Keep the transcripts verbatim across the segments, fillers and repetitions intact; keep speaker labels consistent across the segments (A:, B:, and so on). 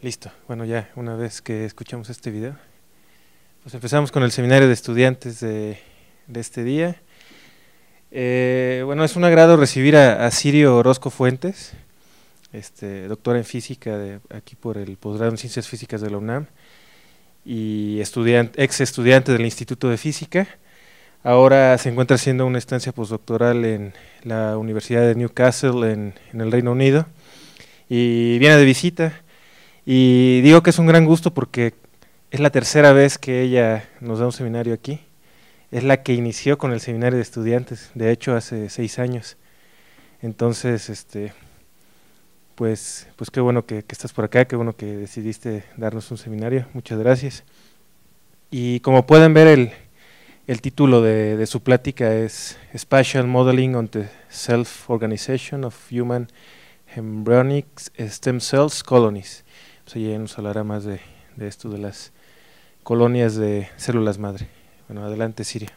A: Listo. Bueno, ya una vez que escuchamos este video, pues empezamos con el seminario de estudiantes de, de este día. Eh, bueno, es un agrado recibir a, a Sirio Orozco Fuentes, este, doctora en física de, aquí por el posgrado en Ciencias Físicas de la UNAM y estudiante, ex estudiante del Instituto de Física. Ahora se encuentra haciendo una estancia postdoctoral en la Universidad de Newcastle en, en el Reino Unido y viene de visita. Y digo que es un gran gusto porque es la tercera vez que ella nos da un seminario aquí. Es la que inició con el seminario de estudiantes, de hecho hace seis años. Entonces, este, pues, pues qué bueno que, que estás por acá, qué bueno que decidiste darnos un seminario. Muchas gracias. Y como pueden ver, el, el título de, de su plática es Spatial Modeling on the Self-Organization of Human Embryonic Stem Cells Colonies. Pues ella nos hablará más de, de esto de las colonias de células madre. Bueno, adelante, Siria.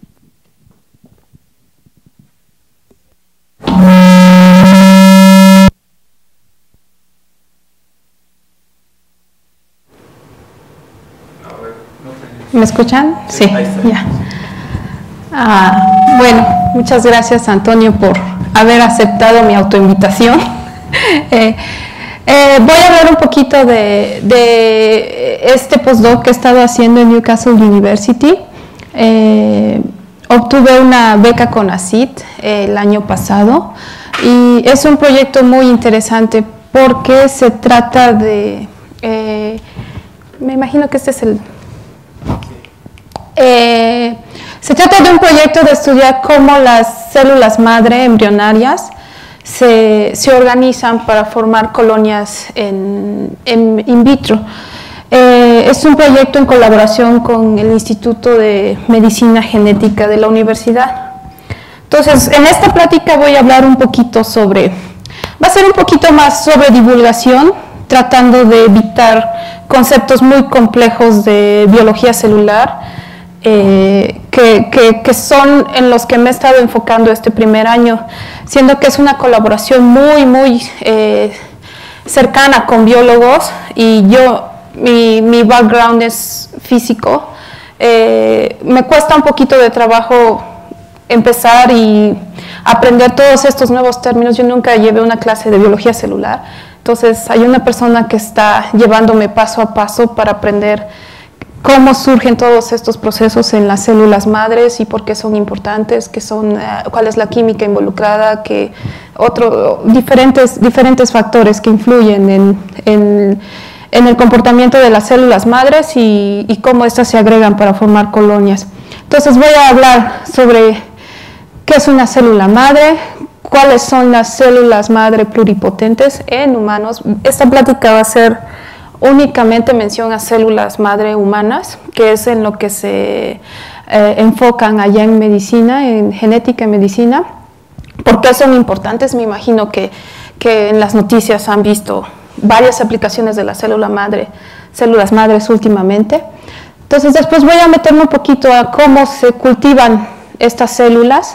B: ¿Me escuchan? Sí, ya. Ah, bueno, muchas gracias, Antonio, por haber aceptado mi autoinvitación. eh, Eh, voy a hablar un poquito de, de este postdoc que he estado haciendo en Newcastle University. Eh, obtuve una beca con A C I T el año pasado y es un proyecto muy interesante porque se trata de, eh, me imagino que este es el, eh, se trata de un proyecto de estudiar cómo las células madre embrionarias Se, se organizan para formar colonias en, en in vitro. Eh, es un proyecto en colaboración con el Instituto de Medicina Genética de la universidad. Entonces, en esta plática voy a hablar un poquito sobre, va a ser un poquito más sobre divulgación, tratando de evitar conceptos muy complejos de biología celular, Eh, que, que, que son en los que me he estado enfocando este primer año, siendo que es una colaboración muy, muy eh, cercana con biólogos y yo, mi, mi background es físico, eh, me cuesta un poquito de trabajo empezar y aprender todos estos nuevos términos. Yo nunca llevé una clase de biología celular, entonces hay una persona que está llevándome paso a paso para aprender cómo surgen todos estos procesos en las células madres y por qué son importantes, qué son, uh, cuál es la química involucrada, que otro, diferentes, diferentes factores que influyen en, en, en el comportamiento de las células madres y, y cómo estas se agregan para formar colonias. Entonces voy a hablar sobre qué es una célula madre, cuáles son las células madre pluripotentes en humanos. Esta plática va a ser únicamente mención a células madre humanas, que es en lo que se eh, enfocan allá en medicina, en genética y medicina. ¿Por qué son importantes? Me imagino que, que en las noticias han visto varias aplicaciones de la célula madre, células madres últimamente. Entonces después voy a meterme un poquito a cómo se cultivan estas células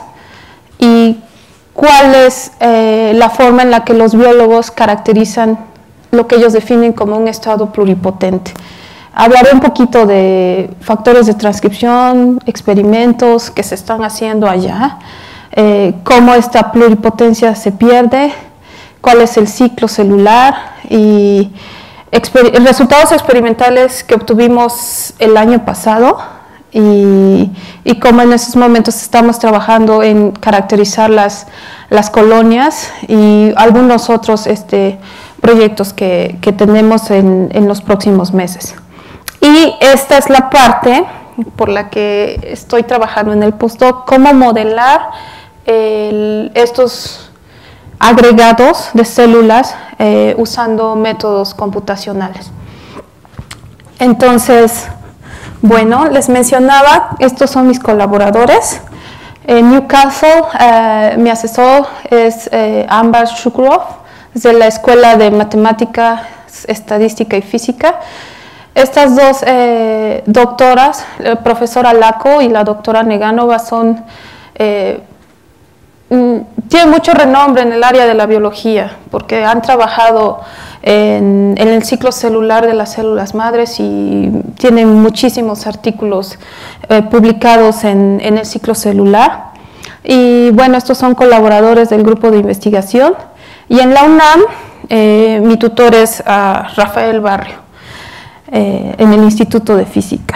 B: y cuál es eh, la forma en la que los biólogos caracterizan lo que ellos definen como un estado pluripotente. Hablaré un poquito de factores de transcripción, experimentos que se están haciendo allá, eh, cómo esta pluripotencia se pierde, cuál es el ciclo celular y exper- resultados experimentales que obtuvimos el año pasado y, y cómo en esos momentos estamos trabajando en caracterizar las, las colonias y algunos otros este, proyectos que, que tenemos en, en los próximos meses. Y esta es la parte por la que estoy trabajando en el postdoc, cómo modelar el, estos agregados de células eh, usando métodos computacionales. Entonces, bueno, les mencionaba, estos son mis colaboradores. En Newcastle, eh, mi asesor es eh, Amber Shukurov, de la Escuela de Matemática, Estadística y Física. Estas dos eh, doctoras, la profesora Laco y la doctora Neganova, son, eh, tienen mucho renombre en el área de la biología porque han trabajado en, en el ciclo celular de las células madres y tienen muchísimos artículos eh, publicados en, en el ciclo celular. Y bueno, estos son colaboradores del grupo de investigación. Y en la UNAM, eh, mi tutor es uh, Rafael Barrio, eh, en el Instituto de Física.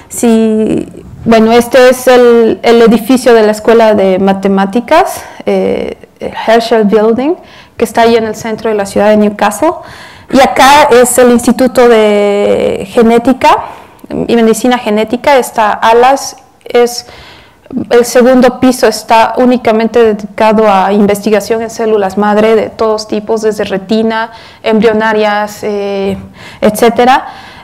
B: Sí, bueno, este es el, el edificio de la Escuela de Matemáticas, eh, el Herschel Building, que está ahí en el centro de la ciudad de Newcastle. Y acá es el Instituto de Genética y Medicina Genética, está Alas, es... El segundo piso está únicamente dedicado a investigación en células madre de todos tipos, desde retina, embrionarias, eh, etcétera.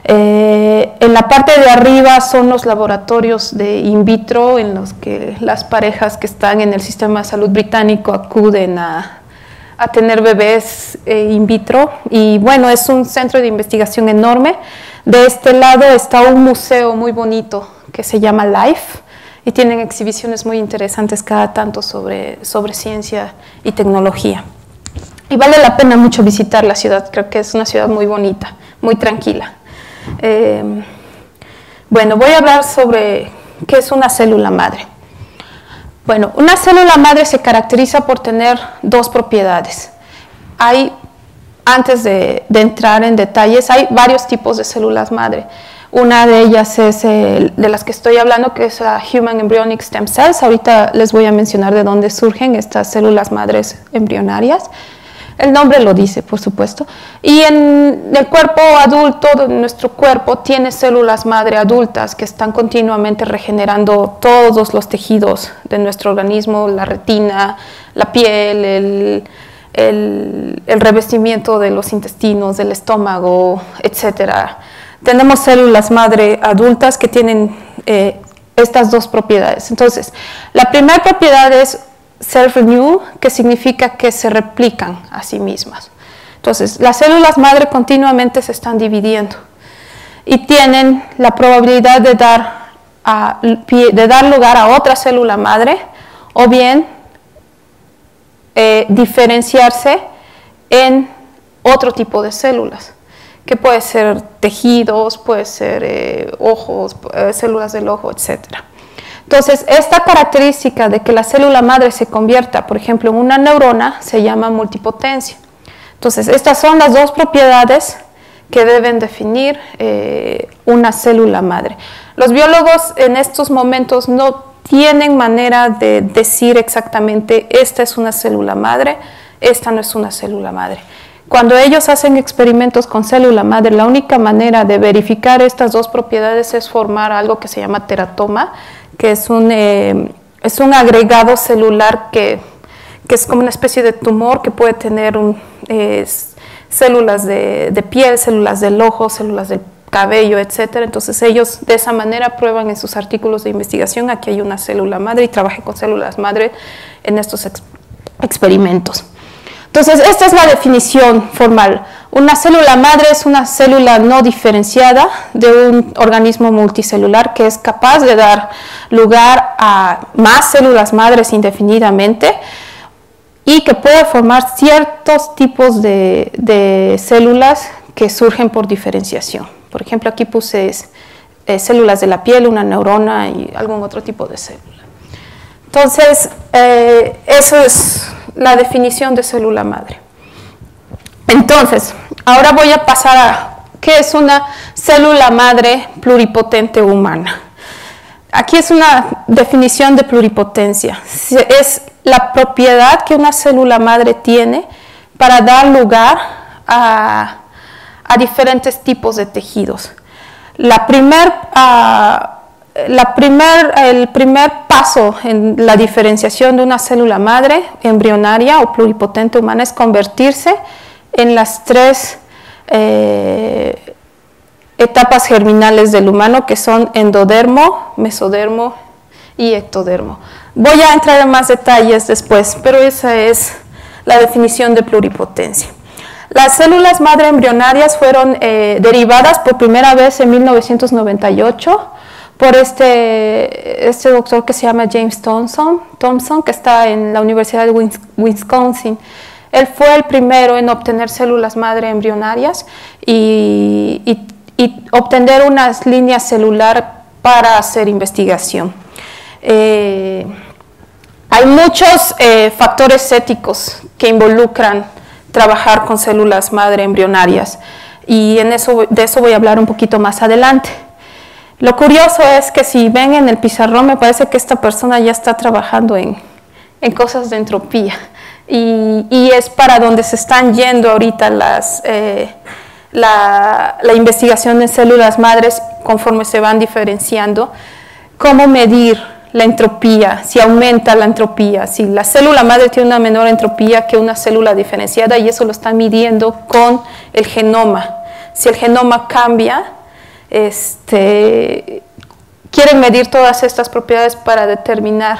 B: Eh, en la parte de arriba son los laboratorios de in vitro en los que las parejas que están en el sistema de salud británico acuden a, a tener bebés eh, in vitro. Y bueno, es un centro de investigación enorme. De este lado está un museo muy bonito que se llama Life, y tienen exhibiciones muy interesantes cada tanto sobre, sobre ciencia y tecnología. Y vale la pena mucho visitar la ciudad, creo que es una ciudad muy bonita, muy tranquila. Eh, bueno, voy a hablar sobre qué es una célula madre. Bueno, una célula madre se caracteriza por tener dos propiedades. Hay, antes de, de entrar en detalles, hay varios tipos de células madre. Una de ellas es el, de las que estoy hablando, que es la Human Embryonic Stem Cells. Ahorita les voy a mencionar de dónde surgen estas células madres embrionarias. El nombre lo dice, por supuesto. Y en el cuerpo adulto, nuestro cuerpo tiene células madre adultas que están continuamente regenerando todos los tejidos de nuestro organismo, la retina, la piel, el, el, el revestimiento de los intestinos, del estómago, etcétera. Tenemos células madre adultas que tienen eh, estas dos propiedades. Entonces, la primera propiedad es self-renew, que significa que se replican a sí mismas. Entonces, las células madre continuamente se están dividiendo y tienen la probabilidad de dar, a, de dar lugar a otra célula madre o bien eh, diferenciarse en otro tipo de células, que puede ser tejidos, puede ser eh, ojos, eh, células del ojo, etcétera. Entonces, esta característica de que la célula madre se convierta, por ejemplo, en una neurona, se llama multipotencia. Entonces, estas son las dos propiedades que deben definir eh, una célula madre. Los biólogos en estos momentos no tienen manera de decir exactamente esta es una célula madre, esta no es una célula madre. Cuando ellos hacen experimentos con célula madre, la única manera de verificar estas dos propiedades es formar algo que se llama teratoma, que es un, eh, es un agregado celular que, que es como una especie de tumor que puede tener un, eh, células de, de piel, células del ojo, células del cabello, etcétera. Entonces ellos de esa manera prueban en sus artículos de investigación aquí hay una célula madre y trabajé con células madre en estos ex experimentos. Entonces, esta es la definición formal. Una célula madre es una célula no diferenciada de un organismo multicelular que es capaz de dar lugar a más células madres indefinidamente y que puede formar ciertos tipos de, de células que surgen por diferenciación. Por ejemplo, aquí puse eh, células de la piel, una neurona y algún otro tipo de célula. Entonces, eh, eso es la definición de célula madre. Entonces, ahora voy a pasar a qué es una célula madre pluripotente humana. Aquí es una definición de pluripotencia. Es la propiedad que una célula madre tiene para dar lugar a, a diferentes tipos de tejidos. La primer, uh, la primer, el primer paso en la diferenciación de una célula madre embrionaria o pluripotente humana es convertirse en las tres eh, etapas germinales del humano, que son endodermo, mesodermo y ectodermo. Voy a entrar en más detalles después, pero esa es la definición de pluripotencia. Las células madre embrionarias fueron eh, derivadas por primera vez en mil novecientos noventa y ocho por este, este doctor que se llama James Thomson, Thomson, que está en la Universidad de Wisconsin. Él fue el primero en obtener células madre embrionarias y, y, y obtener unas líneas celular para hacer investigación. Eh, hay muchos eh, factores éticos que involucran trabajar con células madre embrionarias y en eso, de eso voy a hablar un poquito más adelante. Lo curioso es que si ven en el pizarrón me parece que esta persona ya está trabajando en, en cosas de entropía y, y es para donde se están yendo ahorita las, eh, la, la investigación en células madres conforme se van diferenciando, cómo medir la entropía, si aumenta la entropía, si la célula madre tiene una menor entropía que una célula diferenciada y eso lo están midiendo con el genoma. Si el genoma cambia, Este, quieren medir todas estas propiedades para determinar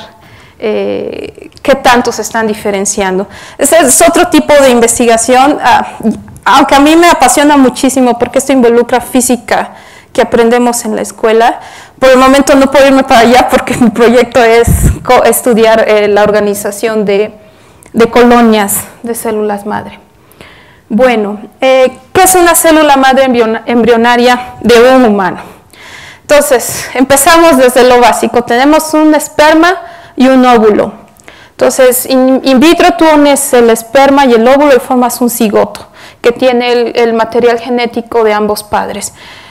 B: eh, qué tanto se están diferenciando. Ese es otro tipo de investigación, ah, aunque a mí me apasiona muchísimo porque esto involucra física que aprendemos en la escuela. Por el momento no puedo irme para allá porque mi proyecto es estudiar eh, la organización de, de colonias de células madre. Bueno, eh, ¿qué es una célula madre embrionaria de un humano? Entonces, empezamos desde lo básico. Tenemos un esperma y un óvulo. Entonces, in, in vitro tú unes el esperma y el óvulo y formas un cigoto que tiene el, el material genético de ambos padres.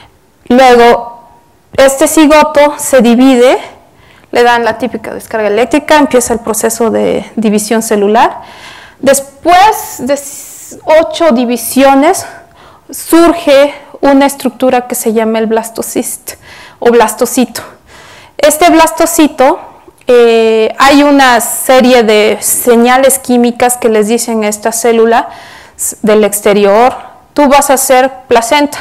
B: Luego, este cigoto se divide, le dan la típica descarga eléctrica, empieza el proceso de división celular. Después de ocho divisiones surge una estructura que se llama el blastocist o blastocito. Este blastocito, eh, hay una serie de señales químicas que les dicen a esta célula del exterior, tú vas a hacer placenta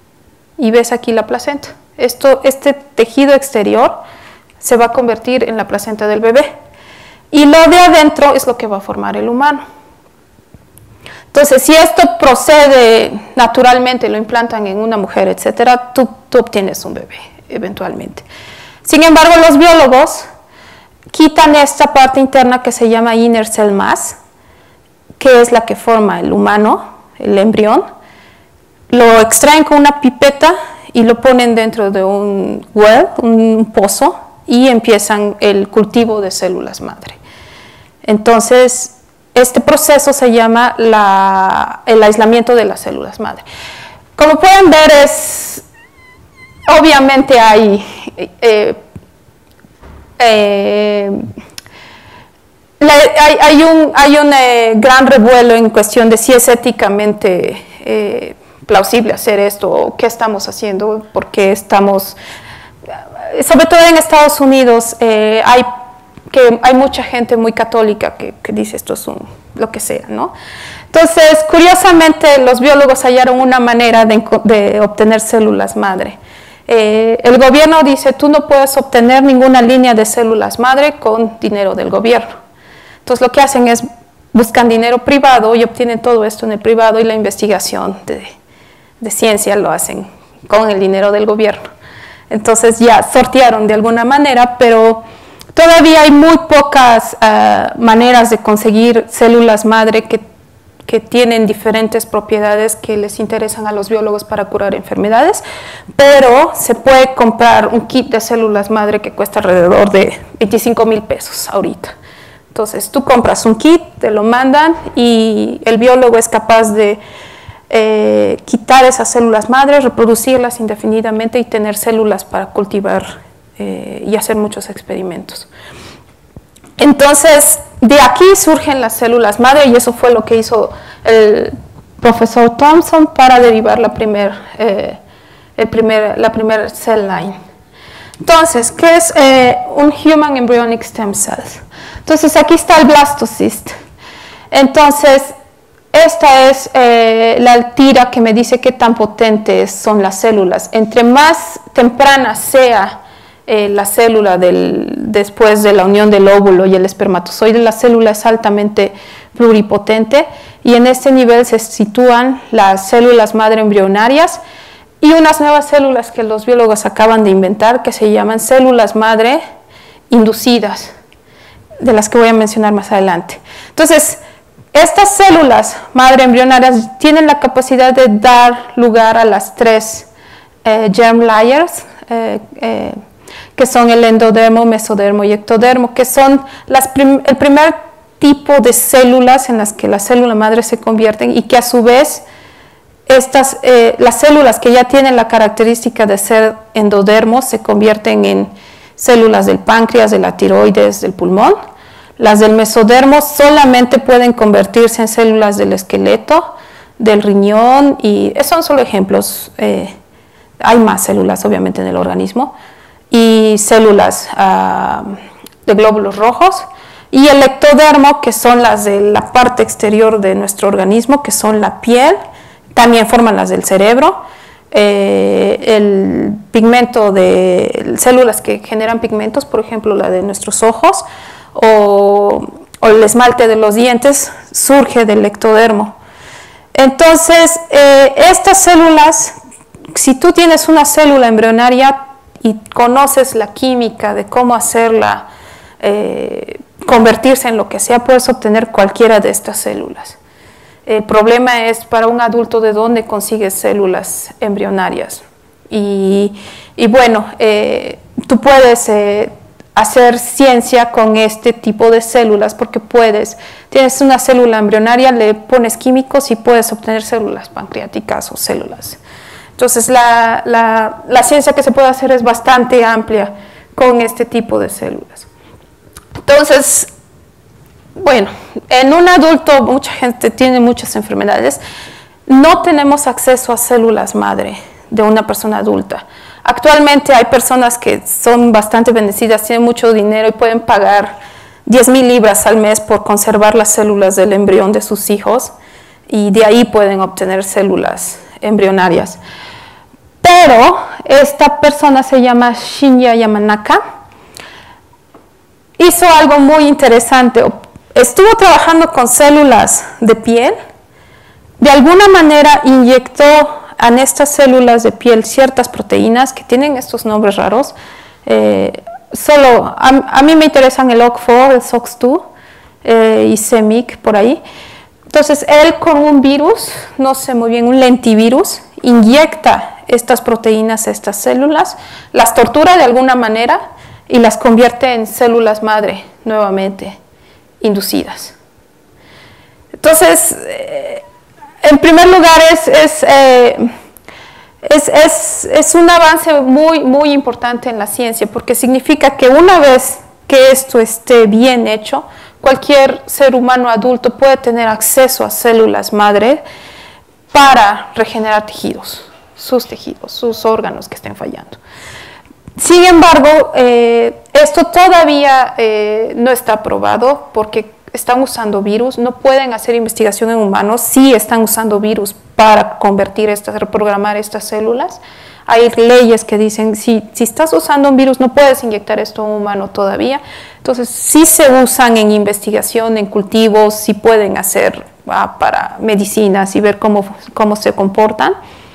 B: y ves aquí la placenta. Esto, este tejido exterior se va a convertir en la placenta del bebé y lo de adentro es lo que va a formar el humano. Entonces, si esto procede naturalmente, lo implantan en una mujer, etcétera, tú, tú obtienes un bebé eventualmente. Sin embargo, los biólogos quitan esta parte interna que se llama inner cell mass, que es la que forma el humano, el embrión, lo extraen con una pipeta y lo ponen dentro de un well, un pozo, y empiezan el cultivo de células madre. Entonces, este proceso se llama la, el aislamiento de las células madre. Como pueden ver, es, obviamente hay, eh, eh, la, hay, hay un, hay un eh, gran revuelo en cuestión de si es éticamente eh, plausible hacer esto, o qué estamos haciendo, porque estamos, sobre todo en Estados Unidos, eh, hay que hay mucha gente muy católica que, que dice esto es un, lo que sea, ¿no? Entonces, curiosamente, los biólogos hallaron una manera de, de obtener células madre. Eh, el gobierno dice, tú no puedes obtener ninguna línea de células madre con dinero del gobierno. Entonces, lo que hacen es, buscan dinero privado y obtienen todo esto en el privado y la investigación de, de ciencia lo hacen con el dinero del gobierno. Entonces, ya sortearon de alguna manera, pero todavía hay muy pocas uh, maneras de conseguir células madre que, que tienen diferentes propiedades que les interesan a los biólogos para curar enfermedades, pero se puede comprar un kit de células madre que cuesta alrededor de veinticinco mil pesos ahorita. Entonces tú compras un kit, te lo mandan y el biólogo es capaz de eh, quitar esas células madre, reproducirlas indefinidamente y tener células para cultivar Eh, y hacer muchos experimentos. Entonces, de aquí surgen las células madre y eso fue lo que hizo el profesor Thompson para derivar la primer, eh, el primer, la primera cell line. Entonces, ¿qué es eh, un Human Embryonic Stem Cell? Entonces, aquí está el blastocist. Entonces, esta es eh, la tira que me dice qué tan potentes son las células. Entre más temprana sea Eh, la célula del, después de la unión del óvulo y el espermatozoide, la célula es altamente pluripotente y en este nivel se sitúan las células madre embrionarias y unas nuevas células que los biólogos acaban de inventar que se llaman células madre inducidas, de las que voy a mencionar más adelante. Entonces, estas células madre embrionarias tienen la capacidad de dar lugar a las tres eh, germ layers, eh, eh, que son el endodermo, mesodermo y ectodermo, que son las prim el primer tipo de células en las que las células madre se convierten y que a su vez estas, eh, las células que ya tienen la característica de ser endodermos se convierten en células del páncreas, de la tiroides, del pulmón. Las del mesodermo solamente pueden convertirse en células del esqueleto, del riñón, y son solo ejemplos. Eh, hay más células obviamente en el organismo, y células uh, de glóbulos rojos, y el ectodermo, que son las de la parte exterior de nuestro organismo, que son la piel, también forman las del cerebro, eh, el pigmento de células que generan pigmentos, por ejemplo la de nuestros ojos, o, o el esmalte de los dientes, surge del ectodermo. Entonces, eh, estas células, si tú tienes una célula embrionaria y conoces la química de cómo hacerla eh, convertirse en lo que sea, puedes obtener cualquiera de estas células. El problema es para un adulto de dónde consigues células embrionarias. Y, y bueno, eh, tú puedes eh, hacer ciencia con este tipo de células porque puedes, tienes una célula embrionaria, le pones químicos y puedes obtener células pancreáticas o células. Entonces la, la, la ciencia que se puede hacer es bastante amplia con este tipo de células. Entonces, bueno, en un adulto mucha gente tiene muchas enfermedades, no tenemos acceso a células madre de una persona adulta. Actualmente hay personas que son bastante bendecidas, tienen mucho dinero y pueden pagar diez mil libras al mes por conservar las células del embrión de sus hijos y de ahí pueden obtener células embrionarias. Pero esta persona se llama Shinya Yamanaka, hizo algo muy interesante. Estuvo trabajando con células de piel, de alguna manera inyectó en estas células de piel ciertas proteínas que tienen estos nombres raros. Eh, solo, a, a mí me interesan el O C cuatro, el S O X dos eh, y C M Y C por ahí. Entonces él con un virus, no sé muy bien, un lentivirus, inyecta estas proteínas a estas células, las tortura de alguna manera y las convierte en células madre nuevamente inducidas. Entonces, eh, en primer lugar es, es, eh, es, es, es un avance muy, muy importante en la ciencia porque significa que una vez que esto esté bien hecho, cualquier ser humano adulto puede tener acceso a células madre para regenerar tejidos, sus tejidos, sus órganos que estén fallando. Sin embargo, eh, esto todavía eh, no está aprobado porque están usando virus, no pueden hacer investigación en humanos, sí están usando virus para convertir estas, reprogramar estas células. Hay leyes que dicen, si, si estás usando un virus no puedes inyectar esto a un humano todavía. Entonces, sí se usan en investigación, en cultivos, sí pueden hacer ah, para medicinas y ver cómo, cómo se comportan.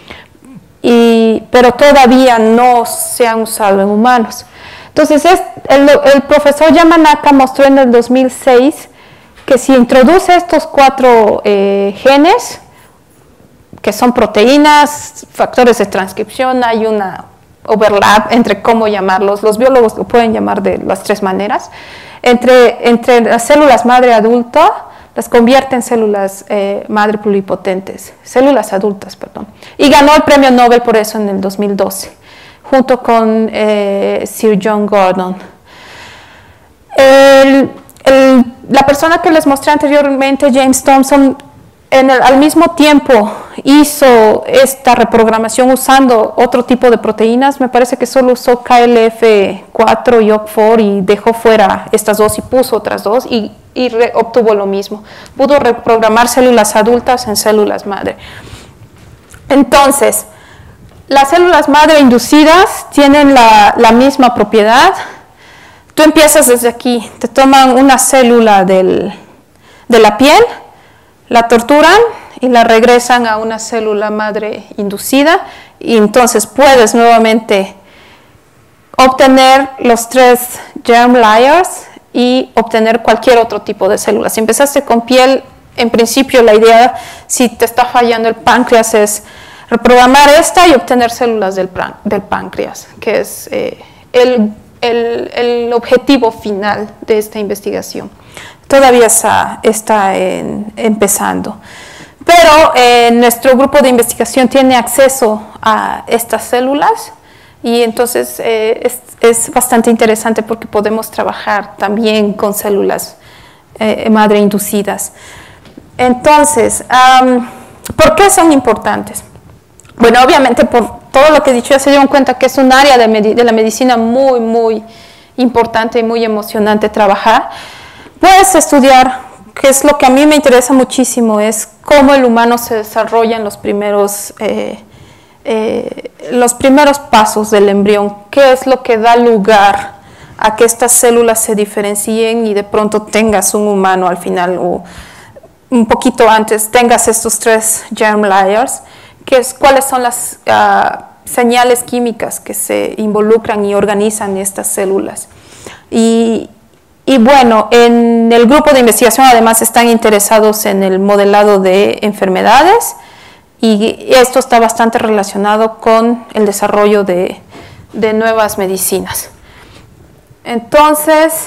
B: Y, pero todavía no se han usado en humanos. Entonces, es, el, el profesor Yamanaka mostró en el dos mil seis que si introduce estos cuatro eh, genes, que son proteínas, factores de transcripción, hay una overlap entre cómo llamarlos, los biólogos lo pueden llamar de las tres maneras, entre, entre las células madre adulta, las convierte en células eh, madre pluripotentes, células adultas, perdón. Y ganó el premio Nobel por eso en el dos mil doce, junto con eh, Sir John Gordon. El, el, la persona que les mostré anteriormente, James Thompson, en el, al mismo tiempo hizo esta reprogramación usando otro tipo de proteínas. Me parece que solo usó K L F cuatro y O C cuatro y dejó fuera estas dos y puso otras dos y, y re, obtuvo lo mismo. Pudo reprogramar células adultas en células madre. Entonces, las células madre inducidas tienen la, la misma propiedad. Tú empiezas desde aquí, te toman una célula del, de la piel, la torturan y la regresan a una célula madre inducida y entonces puedes nuevamente obtener los tres germ layers y obtener cualquier otro tipo de células. Si empezaste con piel, en principio la idea, si te está fallando el páncreas, es reprogramar esta y obtener células del, del páncreas, que es eh, el, el, el objetivo final de esta investigación. Todavía está, está en, empezando. Pero eh, nuestro grupo de investigación tiene acceso a estas células y entonces eh, es, es bastante interesante porque podemos trabajar también con células eh, madre inducidas. Entonces, um, ¿por qué son importantes? Bueno, obviamente por todo lo que he dicho ya se dieron cuenta que es un área de, de la medicina muy, muy importante y muy emocionante trabajar. Puedes estudiar, que es lo que a mí me interesa muchísimo, es cómo el humano se desarrolla en los primeros, eh, eh, los primeros pasos del embrión, qué es lo que da lugar a que estas células se diferencien y de pronto tengas un humano al final, o un poquito antes, tengas estos tres germ layers, que es cuáles son las uh, señales químicas que se involucran y organizan estas células. Y, y bueno, en el grupo de investigación además están interesados en el modelado de enfermedades y esto está bastante relacionado con el desarrollo de, de nuevas medicinas. Entonces,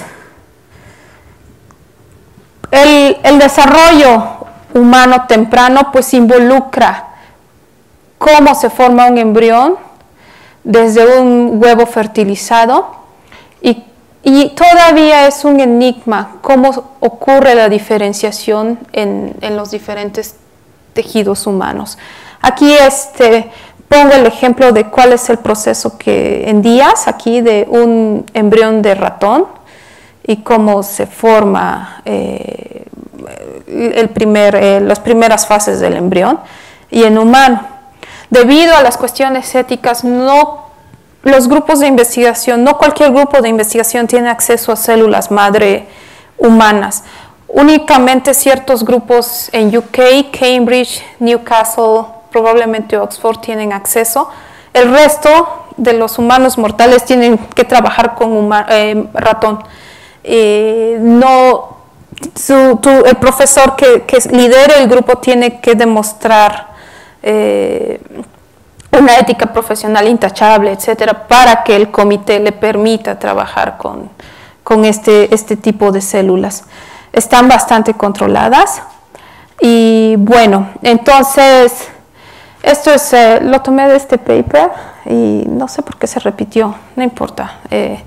B: el, el desarrollo humano temprano pues involucra cómo se forma un embrión desde un huevo fertilizado y, y todavía es un enigma cómo ocurre la diferenciación en, en los diferentes tejidos humanos. Aquí este, pongo el ejemplo de cuál es el proceso que en días, aquí de un embrión de ratón y cómo se forma eh, el primer, eh, las primeras fases del embrión y en humano. Debido a las cuestiones éticas, no, los grupos de investigación, no cualquier grupo de investigación tiene acceso a células madre humanas. Únicamente ciertos grupos en U K, Cambridge, Newcastle, probablemente Oxford tienen acceso. El resto de los humanos mortales tienen que trabajar con huma, eh, ratón. Eh, no, su, tu, el profesor que, que lidere el grupo tiene que demostrar Eh, una ética profesional intachable, etcétera, para que el comité le permita trabajar con, con este, este tipo de células. Están bastante controladas y bueno, entonces esto es, eh, lo tomé de este paper y no sé por qué se repitió, no importa, eh,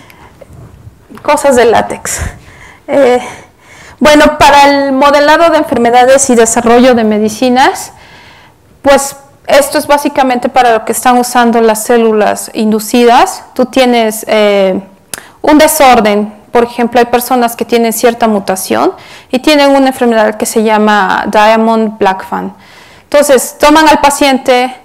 B: cosas de látex. Eh, bueno, para el modelado de enfermedades y desarrollo de medicinas, pues esto es básicamente para lo que están usando las células inducidas. Tú tienes eh, un desorden, por ejemplo, hay personas que tienen cierta mutación y tienen una enfermedad que se llama Diamond-Blackfan. Entonces, toman al paciente,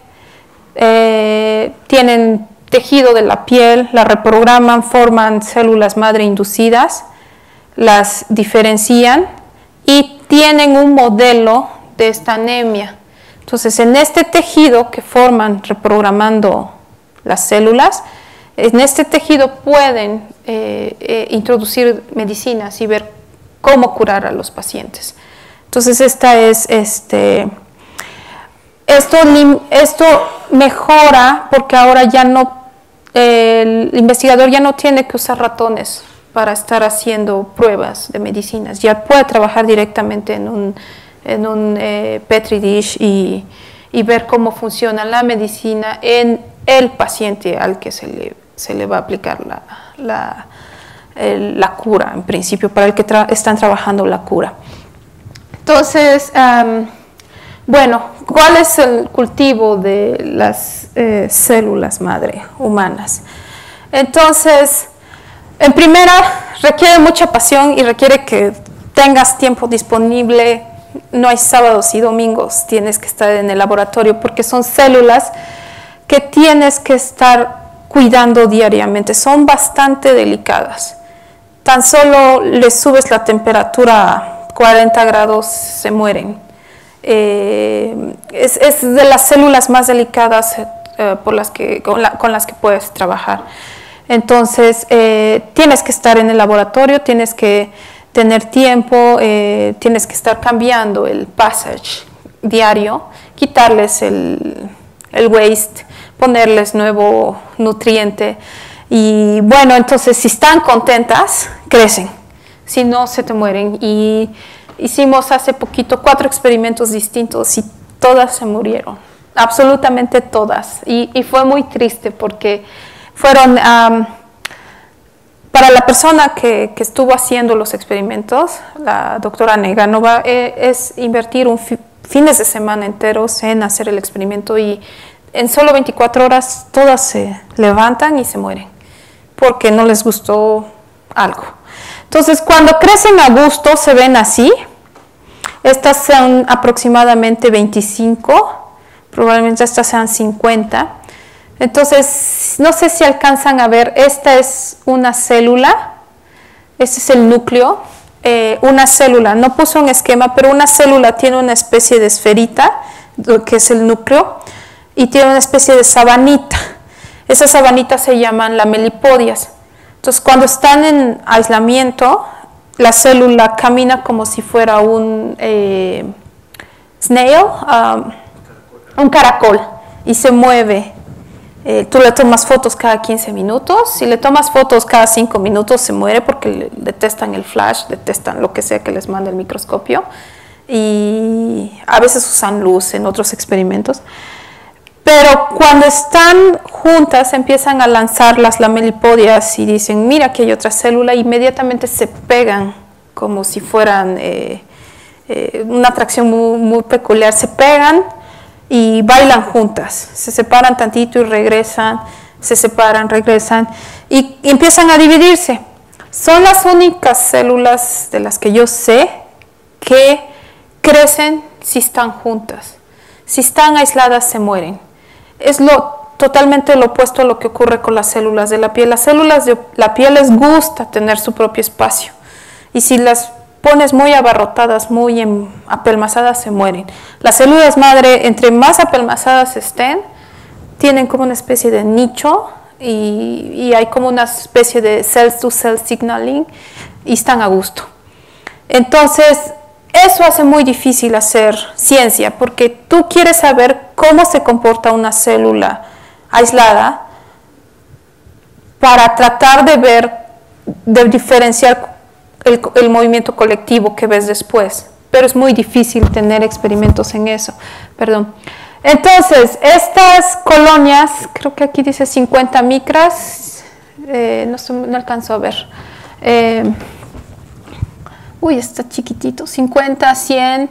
B: eh, tienen tejido de la piel, la reprograman, forman células madre inducidas, las diferencian y tienen un modelo de esta anemia. Entonces, en este tejido que forman reprogramando las células, en este tejido pueden eh, eh, introducir medicinas y ver cómo curar a los pacientes. Entonces, esta es, este, esto, esto mejora porque ahora ya no, eh, el investigador ya no tiene que usar ratones para estar haciendo pruebas de medicinas, ya puede trabajar directamente en un en un eh, petri dish y, y ver cómo funciona la medicina en el paciente al que se le, se le va a aplicar la, la, el, la cura, en principio, para el que tra están trabajando la cura. Entonces, um, bueno, ¿cuál es el cultivo de las eh, células madre humanas? Entonces, en primera, requiere mucha pasión y requiere que tengas tiempo disponible. No hay sábados y domingos, tienes que estar en el laboratorio porque son células que tienes que estar cuidando diariamente, son bastante delicadas. Tan solo les subes la temperatura a cuarenta grados, se mueren. Eh, es, es de las células más delicadas eh, por las que, con, la, con las que puedes trabajar. Entonces, eh, tienes que estar en el laboratorio, tienes que tener tiempo, eh, tienes que estar cambiando el passage diario, quitarles el, el waste, ponerles nuevo nutriente. Y bueno, entonces si están contentas, crecen, si no, se te mueren. Y hicimos hace poquito cuatro experimentos distintos y todas se murieron, absolutamente todas. Y, y fue muy triste porque fueron, um, para la persona que, que estuvo haciendo los experimentos, la doctora Neganova, eh, es invertir un fi, fines de semana enteros en hacer el experimento y en solo veinticuatro horas todas se levantan y se mueren porque no les gustó algo. Entonces, cuando crecen a gusto, se ven así. Estas son aproximadamente veinticinco, probablemente estas sean cincuenta. Entonces, no sé si alcanzan a ver, esta es una célula, este es el núcleo, eh, una célula, no puso un esquema, pero una célula tiene una especie de esferita, lo que es el núcleo, y tiene una especie de sabanita. Esas sabanitas se llaman lamelipodias. Entonces, cuando están en aislamiento, la célula camina como si fuera un eh, snail, um, un caracol, y se mueve. Eh, tú le tomas fotos cada quince minutos. Si le tomas fotos cada cinco minutos, se muere porque detestan el flash, detestan lo que sea que les mande el microscopio. Y a veces usan luz en otros experimentos. Pero cuando están juntas empiezan a lanzar las lamelipodias y dicen, mira, aquí hay otra célula, e inmediatamente se pegan como si fueran eh, eh, una atracción muy, muy peculiar. Se pegan y bailan juntas, se separan tantito y regresan, se separan, regresan y, y empiezan a dividirse. Son las únicas células de las que yo sé que crecen si están juntas. Si están aisladas se mueren. Es lo, totalmente lo opuesto a lo que ocurre con las células de la piel. Las células de la piel les gusta tener su propio espacio. Y si las pones muy abarrotadas, muy en, apelmazadas, se mueren. Las células madre, entre más apelmazadas estén, tienen como una especie de nicho y, y hay como una especie de cell-to-cell signaling y están a gusto. Entonces, eso hace muy difícil hacer ciencia, porque tú quieres saber cómo se comporta una célula aislada para tratar de ver, de diferenciar el, el movimiento colectivo que ves después. Pero es muy difícil tener experimentos en eso. Perdón. Entonces, estas colonias, creo que aquí dice cincuenta micras, eh, no, se, no alcanzo a ver. Eh, Uy, está chiquitito, cincuenta, cien,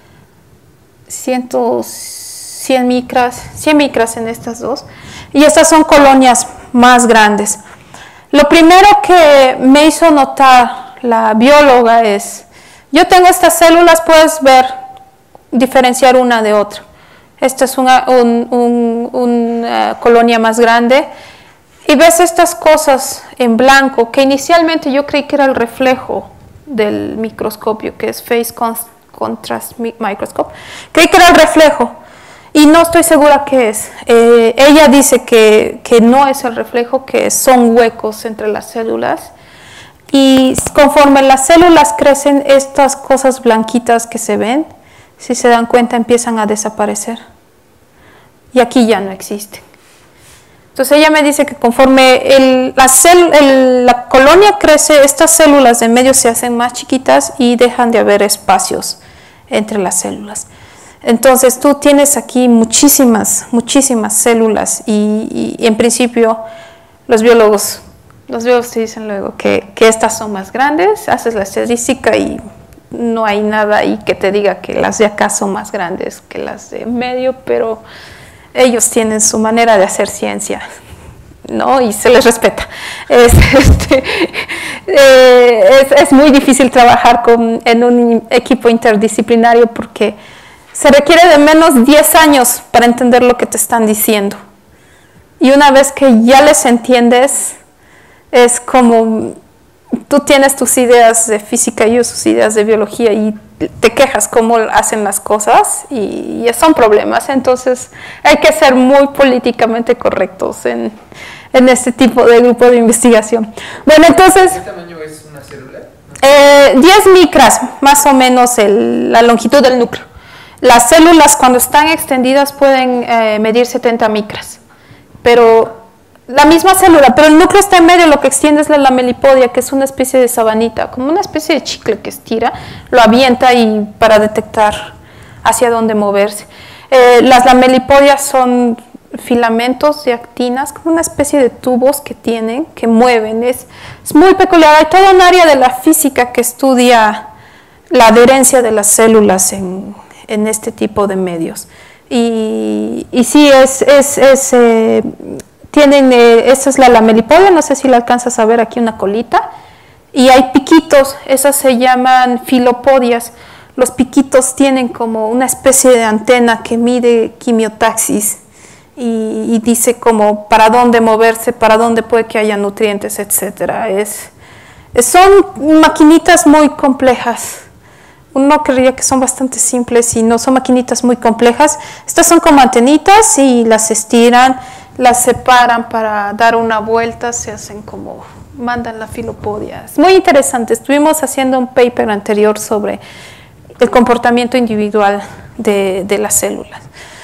B: cien, cien micras, cien micras en estas dos. Y estas son colonias más grandes. Lo primero que me hizo notar la bióloga es, yo tengo estas células, puedes ver, diferenciar una de otra. Esta es una, un, un, una colonia más grande. Y ves estas cosas en blanco, que inicialmente yo creí que era el reflejo del microscopio, que es Phase Contrast Microscope. Creí que era el reflejo y no estoy segura qué es. Eh, ella dice que, que no es el reflejo, que son huecos entre las células y conforme las células crecen, estas cosas blanquitas que se ven, si se dan cuenta, empiezan a desaparecer y aquí ya no existen. Entonces ella me dice que conforme el, la, cel, el, la colonia crece, estas células de medio se hacen más chiquitas y dejan de haber espacios entre las células. Entonces tú tienes aquí muchísimas, muchísimas células y, y en principio los biólogos, los biólogos te dicen luego que, que estas son más grandes, haces la estadística y no hay nada ahí que te diga que las de acá son más grandes que las de medio, pero ellos tienen su manera de hacer ciencia, ¿no? Y se les respeta. Es, este, eh, es, es muy difícil trabajar con, en un equipo interdisciplinario porque se requiere de menos diez años para entender lo que te están diciendo. Y una vez que ya les entiendes, es como tú tienes tus ideas de física y yo sus ideas de biología y te quejas cómo hacen las cosas y, y son problemas. Entonces hay que ser muy políticamente correctos en, en este tipo de grupo de investigación. Bueno, entonces...
C: ¿Qué tamaño es una célula?
B: Eh, diez micras, más o menos el, la longitud del núcleo. Las células cuando están extendidas pueden eh, medir setenta micras, pero la misma célula, pero el núcleo está en medio, lo que extiende es la lamelipodia, que es una especie de sabanita, como una especie de chicle que estira, lo avienta y para detectar hacia dónde moverse. Eh, las lamelipodias son filamentos de actinas, como una especie de tubos que tienen, que mueven. Es, es muy peculiar. Hay toda un área de la física que estudia la adherencia de las células en, en este tipo de medios. Y, y sí, es, es, es, eh, tienen, eh, esta es la lamelipodia, no sé si la alcanzas a ver aquí una colita, y hay piquitos, esas se llaman filopodias. Los piquitos tienen como una especie de antena que mide quimiotaxis y, y dice como para dónde moverse, para dónde puede que haya nutrientes, etcétera. Es, son maquinitas muy complejas. Uno creería que son bastante simples y no, son maquinitas muy complejas. Estas son como antenitas y las estiran, las separan para dar una vuelta, se hacen como, mandan la filopodia. Es muy interesante. Estuvimos haciendo un paper anterior sobre el comportamiento individual de, de las células.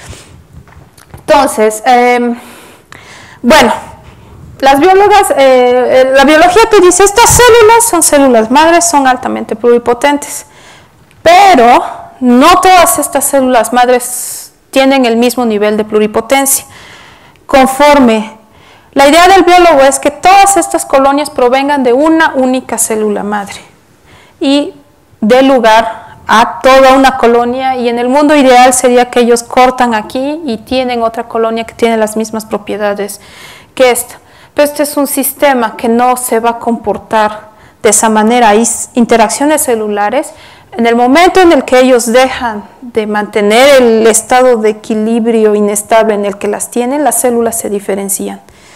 B: Entonces, eh, bueno, las biólogas, eh, la biología te dice, estas células son células madres, son altamente pluripotentes, pero no todas estas células madres tienen el mismo nivel de pluripotencia. Conforme, la idea del biólogo es que todas estas colonias provengan de una única célula madre y dé lugar a toda una colonia, y en el mundo ideal sería que ellos cortan aquí y tienen otra colonia que tiene las mismas propiedades que esta. Pero este es un sistema que no se va a comportar de esa manera. Hay interacciones celulares. En el momento en el que ellos dejan de mantener el estado de equilibrio inestable en el que las tienen, las células se diferencian.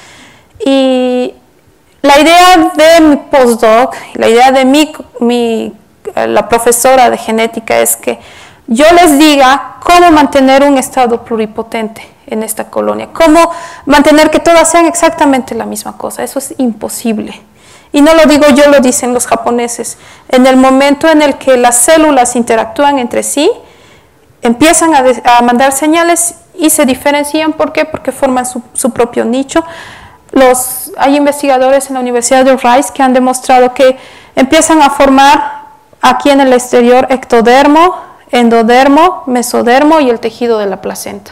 B: Y la idea de mi postdoc, la idea de mi, mi la profesora de genética es que yo les diga cómo mantener un estado pluripotente en esta colonia, cómo mantener que todas sean exactamente la misma cosa. Eso es imposible. Y no lo digo yo, lo dicen los japoneses. En el momento en el que las células interactúan entre sí, empiezan a, a mandar señales y se diferencian. ¿Por qué? Porque forman su, su propio nicho. Los, hay investigadores en la Universidad de Rice que han demostrado que empiezan a formar aquí en el exterior ectodermo, endodermo, mesodermo y el tejido de la placenta.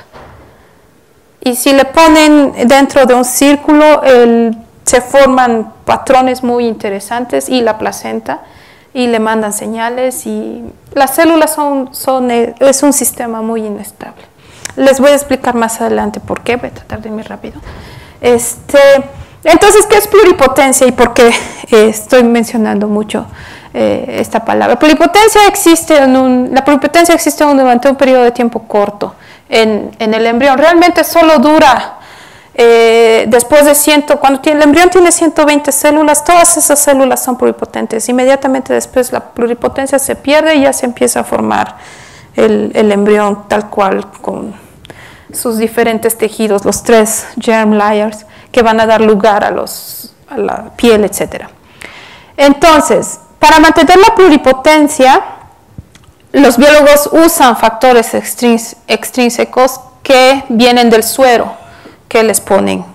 B: Y si le ponen dentro de un círculo, el, se forman patrones muy interesantes y la placenta, y le mandan señales, y las células son, son, es un sistema muy inestable. Les voy a explicar más adelante por qué, voy a tratar de irme rápido. Este, entonces, ¿qué es pluripotencia y por qué eh, estoy mencionando mucho eh, esta palabra? Pluripotencia existe en un, la pluripotencia existe durante un periodo de tiempo corto en, en el embrión. Realmente solo dura eh, después de cien, cuando tiene, el embrión tiene ciento veinte células, todas esas células son pluripotentes. Inmediatamente después la pluripotencia se pierde y ya se empieza a formar el, el embrión tal cual, con sus diferentes tejidos, los tres germ layers que van a dar lugar a, los, a la piel, etcétera. Entonces, para mantener la pluripotencia, los biólogos usan factores extrínsecos que vienen del suero que les ponen,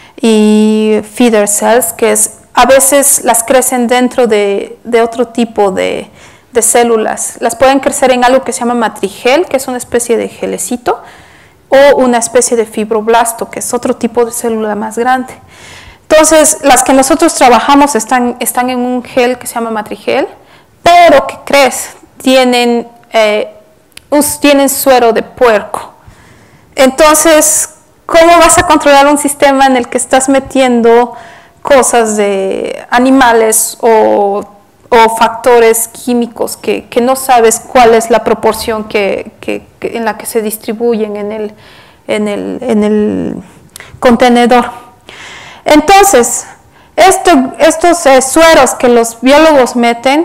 B: y feeder cells, que es, a veces las crecen dentro de, de otro tipo de, de células. Las pueden crecer en algo que se llama matrigel, que es una especie de gelecito, o una especie de fibroblasto, que es otro tipo de célula más grande. Entonces, las que nosotros trabajamos están, están en un gel que se llama matrigel, pero ¿qué crees? Tienen, eh, un, tienen suero de puerco. Entonces, ¿cómo vas a controlar un sistema en el que estás metiendo cosas de animales o, o factores químicos que, que no sabes cuál es la proporción que, que, que en la que se distribuyen en el, en el, en el contenedor? Entonces, este, estos eh, sueros que los biólogos meten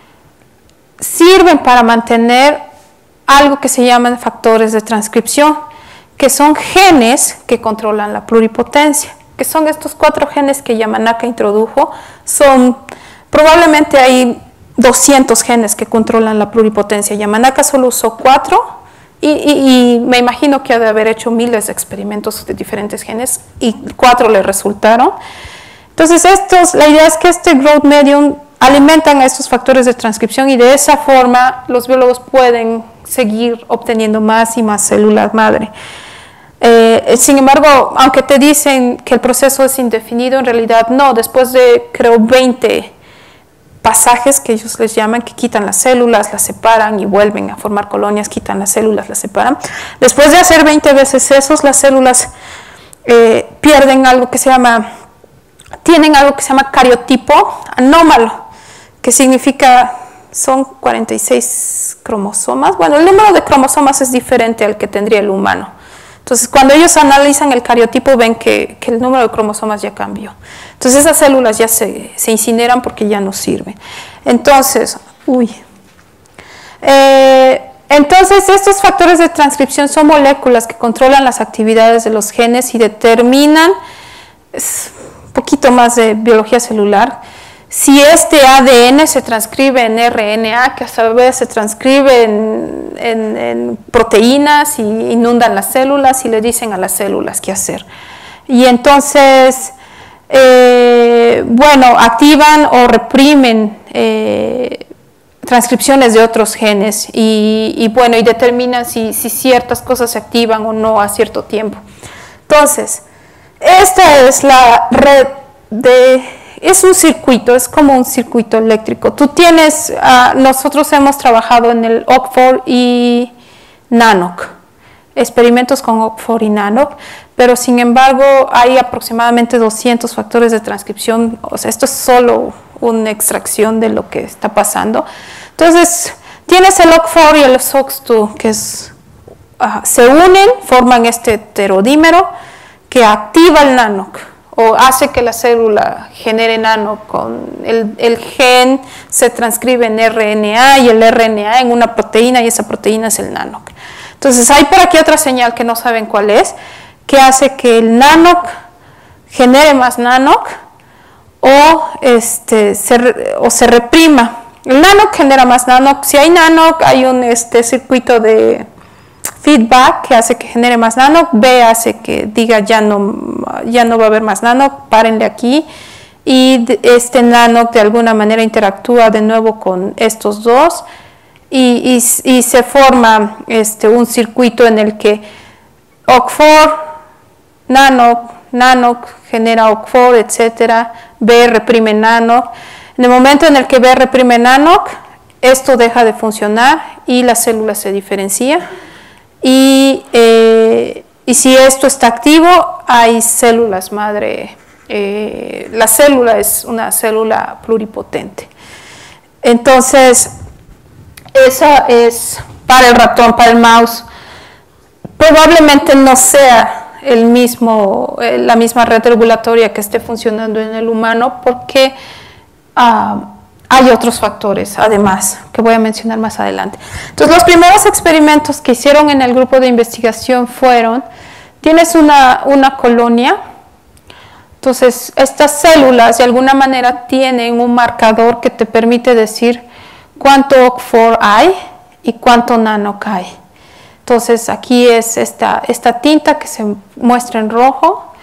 B: sirven para mantener algo que se llaman factores de transcripción, que son genes que controlan la pluripotencia, que son estos cuatro genes que Yamanaka introdujo. Son, probablemente hay doscientos genes que controlan la pluripotencia. Yamanaka solo usó cuatro y, y, y me imagino que ha de haber hecho miles de experimentos de diferentes genes y cuatro le resultaron. Entonces, estos, la idea es que este growth medium alimentan a estos factores de transcripción y de esa forma los biólogos pueden seguir obteniendo más y más células madre. Eh, sin embargo, aunque te dicen que el proceso es indefinido, en realidad no. Después de, creo, veinte pasajes que ellos les llaman, que quitan las células, las separan y vuelven a formar colonias, quitan las células, las separan. Después de hacer veinte veces esos, las células eh, pierden algo que se llama, tienen algo que se llama cariotipo anómalo, que significa, son cuarenta y seis cromosomas. Bueno, el número de cromosomas es diferente al que tendría el humano. Entonces, cuando ellos analizan el cariotipo, ven que, que el número de cromosomas ya cambió. Entonces, esas células ya se, se incineran porque ya no sirven. Entonces, uy. Eh, entonces, estos factores de transcripción son moléculas que controlan las actividades de los genes y determinan, es un poquito más de biología celular, si este A D N se transcribe en R N A, que a su vez se transcribe en, en, en proteínas y inundan las células y le dicen a las células qué hacer. Y entonces, eh, bueno, activan o reprimen eh, transcripciones de otros genes y, y bueno, y determinan si, si ciertas cosas se activan o no a cierto tiempo. Entonces, esta es la red de... Es un circuito, es como un circuito eléctrico. Tú tienes, uh, nosotros hemos trabajado en el O C F O R y NANOC, experimentos con O C F O R y NANOC, pero sin embargo hay aproximadamente doscientos factores de transcripción. O sea, esto es solo una extracción de lo que está pasando. Entonces, tienes el O C F O R y el S O X dos, que es, uh, se unen, forman este heterodímero que activa el NANOC, o hace que la célula genere nano con el, el gen se transcribe en R N A y el R N A en una proteína y esa proteína es el nanoc. Entonces hay por aquí otra señal que no saben cuál es, que hace que el nanoc genere más nanoc o, este, se, o se reprima. El nanoc genera más nanoc. Si hay nanoc hay un este, circuito de feedback que hace que genere más nanoc, B hace que diga ya no, ya no va a haber más nanoc, párenle aquí, y este nanoc de alguna manera interactúa de nuevo con estos dos y, y, y se forma este, un circuito en el que O C F O R, nanoc, nanoc genera O C F O R, etcétera, B reprime nanoc. En el momento en el que B reprime nanoc, esto deja de funcionar y la célula se diferencia. Y, eh, y si esto está activo, hay células madre. Eh, la célula es una célula pluripotente. Entonces, esa es para el ratón, para el mouse. Probablemente no sea el mismo, eh, la misma red regulatoria que esté funcionando en el humano, porque uh, hay otros factores, además, que voy a mencionar más adelante. Entonces, los primeros experimentos que hicieron en el grupo de investigación fueron, tienes una, una colonia, entonces estas células de alguna manera tienen un marcador que te permite decir cuánto O C F O R hay y cuánto nanoc hay. Entonces, aquí es esta, esta tinta que se muestra en rojo.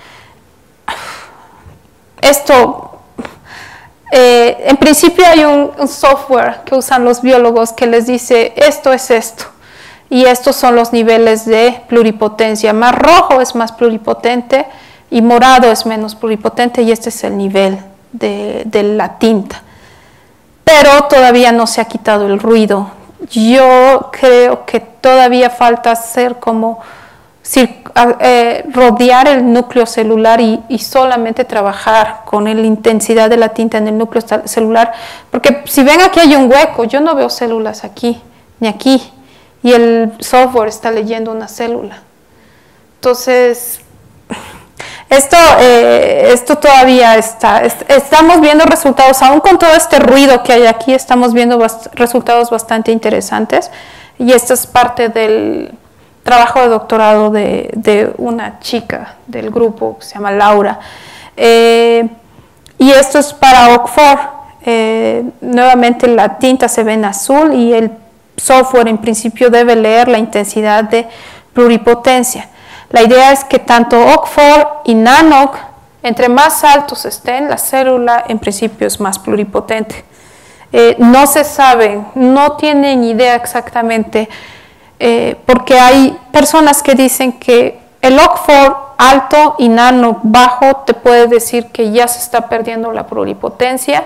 B: Esto... Eh, en principio hay un, un software que usan los biólogos que les dice esto es esto y estos son los niveles de pluripotencia. Más rojo es más pluripotente y morado es menos pluripotente y este es el nivel de, de la tinta. Pero todavía no se ha quitado el ruido. Yo creo que todavía falta hacer como Eh, rodear el núcleo celular y, y solamente trabajar con la intensidad de la tinta en el núcleo celular, porque si ven aquí hay un hueco, yo no veo células aquí ni aquí y el software está leyendo una célula. Entonces esto, eh, esto todavía está, est estamos viendo resultados, aún con todo este ruido que hay aquí, estamos viendo bast resultados bastante interesantes y esta es parte del trabajo de doctorado de, de una chica del grupo que se llama Laura. Eh, y esto es para O C F O R. Eh, nuevamente la tinta se ve en azul y el software en principio debe leer la intensidad de pluripotencia. La idea es que tanto O C cuatro y NANOC, entre más altos estén, la célula en principio es más pluripotente. Eh, no se sabe, no tienen idea exactamente, eh, porque hay personas que dicen que el O C cuatro alto y NANOC bajo te puede decir que ya se está perdiendo la pluripotencia,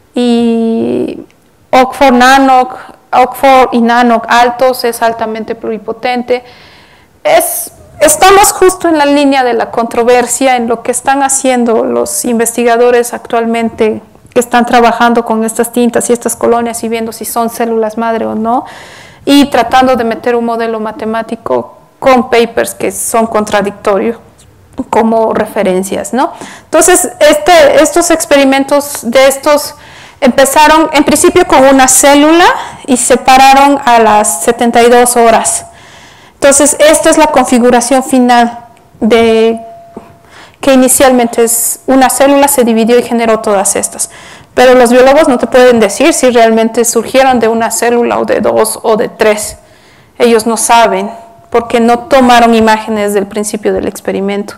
B: y O C cuatro NANOC, O C cuatro y NANOC altos es altamente pluripotente. Es, estamos justo en la línea de la controversia en lo que están haciendo los investigadores actualmente que están trabajando con estas tintas y estas colonias y viendo si son células madre o no, y tratando de meter un modelo matemático con papers que son contradictorios como referencias, ¿no? Entonces, este, estos experimentos de estos empezaron en principio con una célula y se pararon a las setenta y dos horas. Entonces, esta es la configuración final de que inicialmente es una célula, se dividió y generó todas estas. Pero los biólogos no te pueden decir si realmente surgieron de una célula o de dos o de tres. Ellos no saben, porque no tomaron imágenes del principio del experimento.